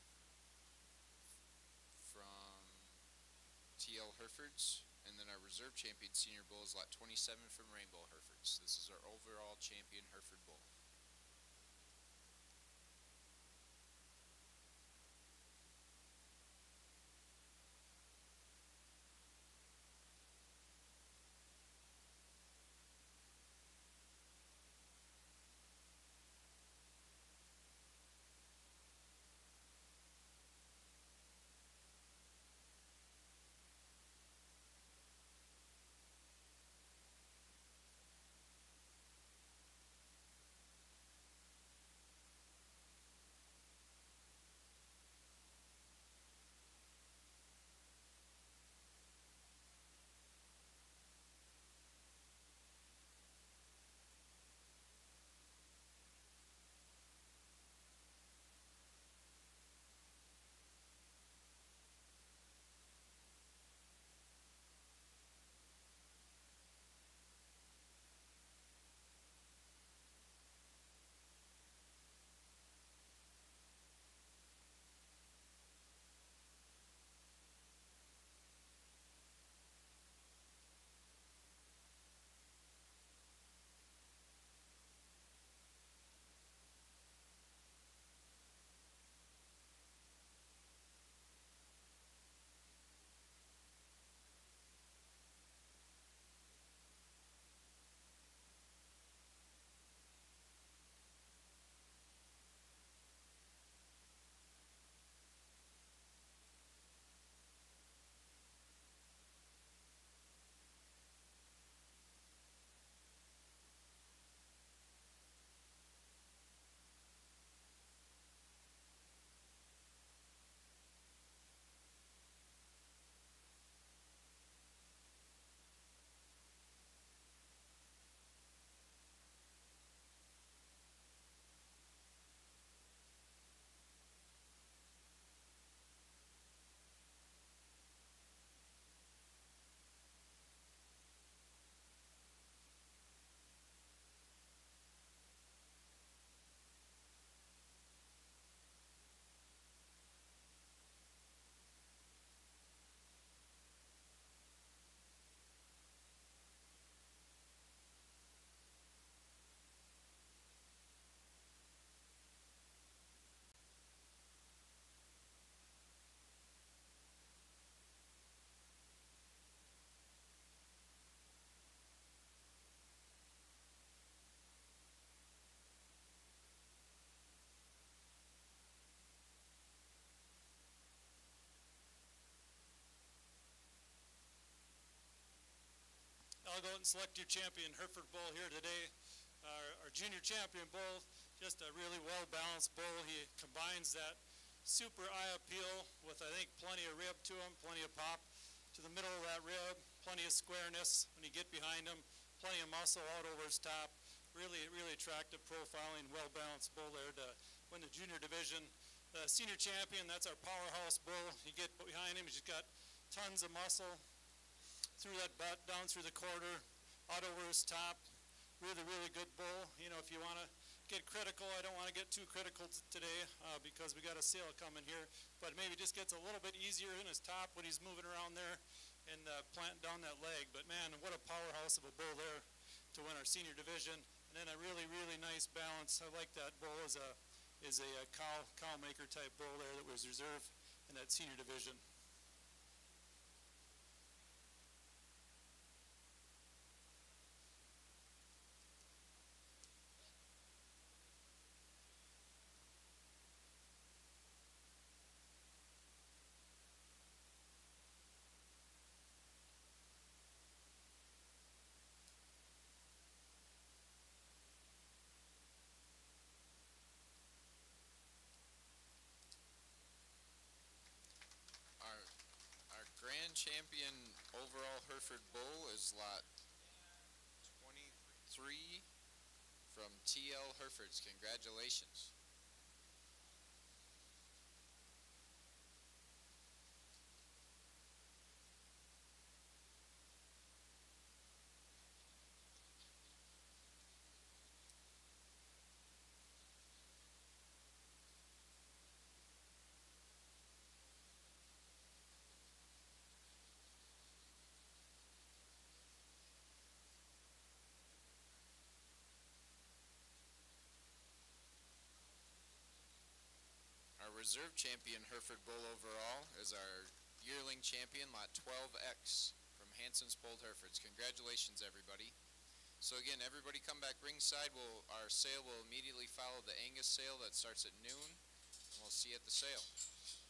from T L Herefords. And then our reserve champion senior bull is lot twenty-seven from Rainbow Herefords. This is our overall champion Hereford bull. log out and select your champion Hereford bull here today. Our, our junior champion bull, just a really well-balanced bull. He combines that super eye appeal with, I think, plenty of rib to him, plenty of pop to the middle of that rib, plenty of squareness when you get behind him, plenty of muscle out over his top. Really, really attractive profiling, well-balanced bull there to win the junior division. The senior champion, that's our powerhouse bull. You get behind him, he's just got tons of muscle through that butt, down through the quarter, out over his top. Really, really good bull. You know, if you want to get critical, I don't want to get too critical today uh, because we got a sale coming here, but maybe just gets a little bit easier in his top when he's moving around there and uh, planting down that leg. But man, what a powerhouse of a bull there to win our senior division. And then a really, really nice balance. I like that bull as a is a, a cow cow maker type bull there that was reserved in that senior division. Champion overall Hereford bull is lot twenty-three from T L Herefords. Congratulations. Our reserve champion Hereford bull overall is our yearling champion lot twelve X from Hanson's Polled Herefords. Congratulations, everybody. So again, everybody come back ringside. We'll, our sale will immediately follow the Angus sale that starts at noon, and we'll see you at the sale.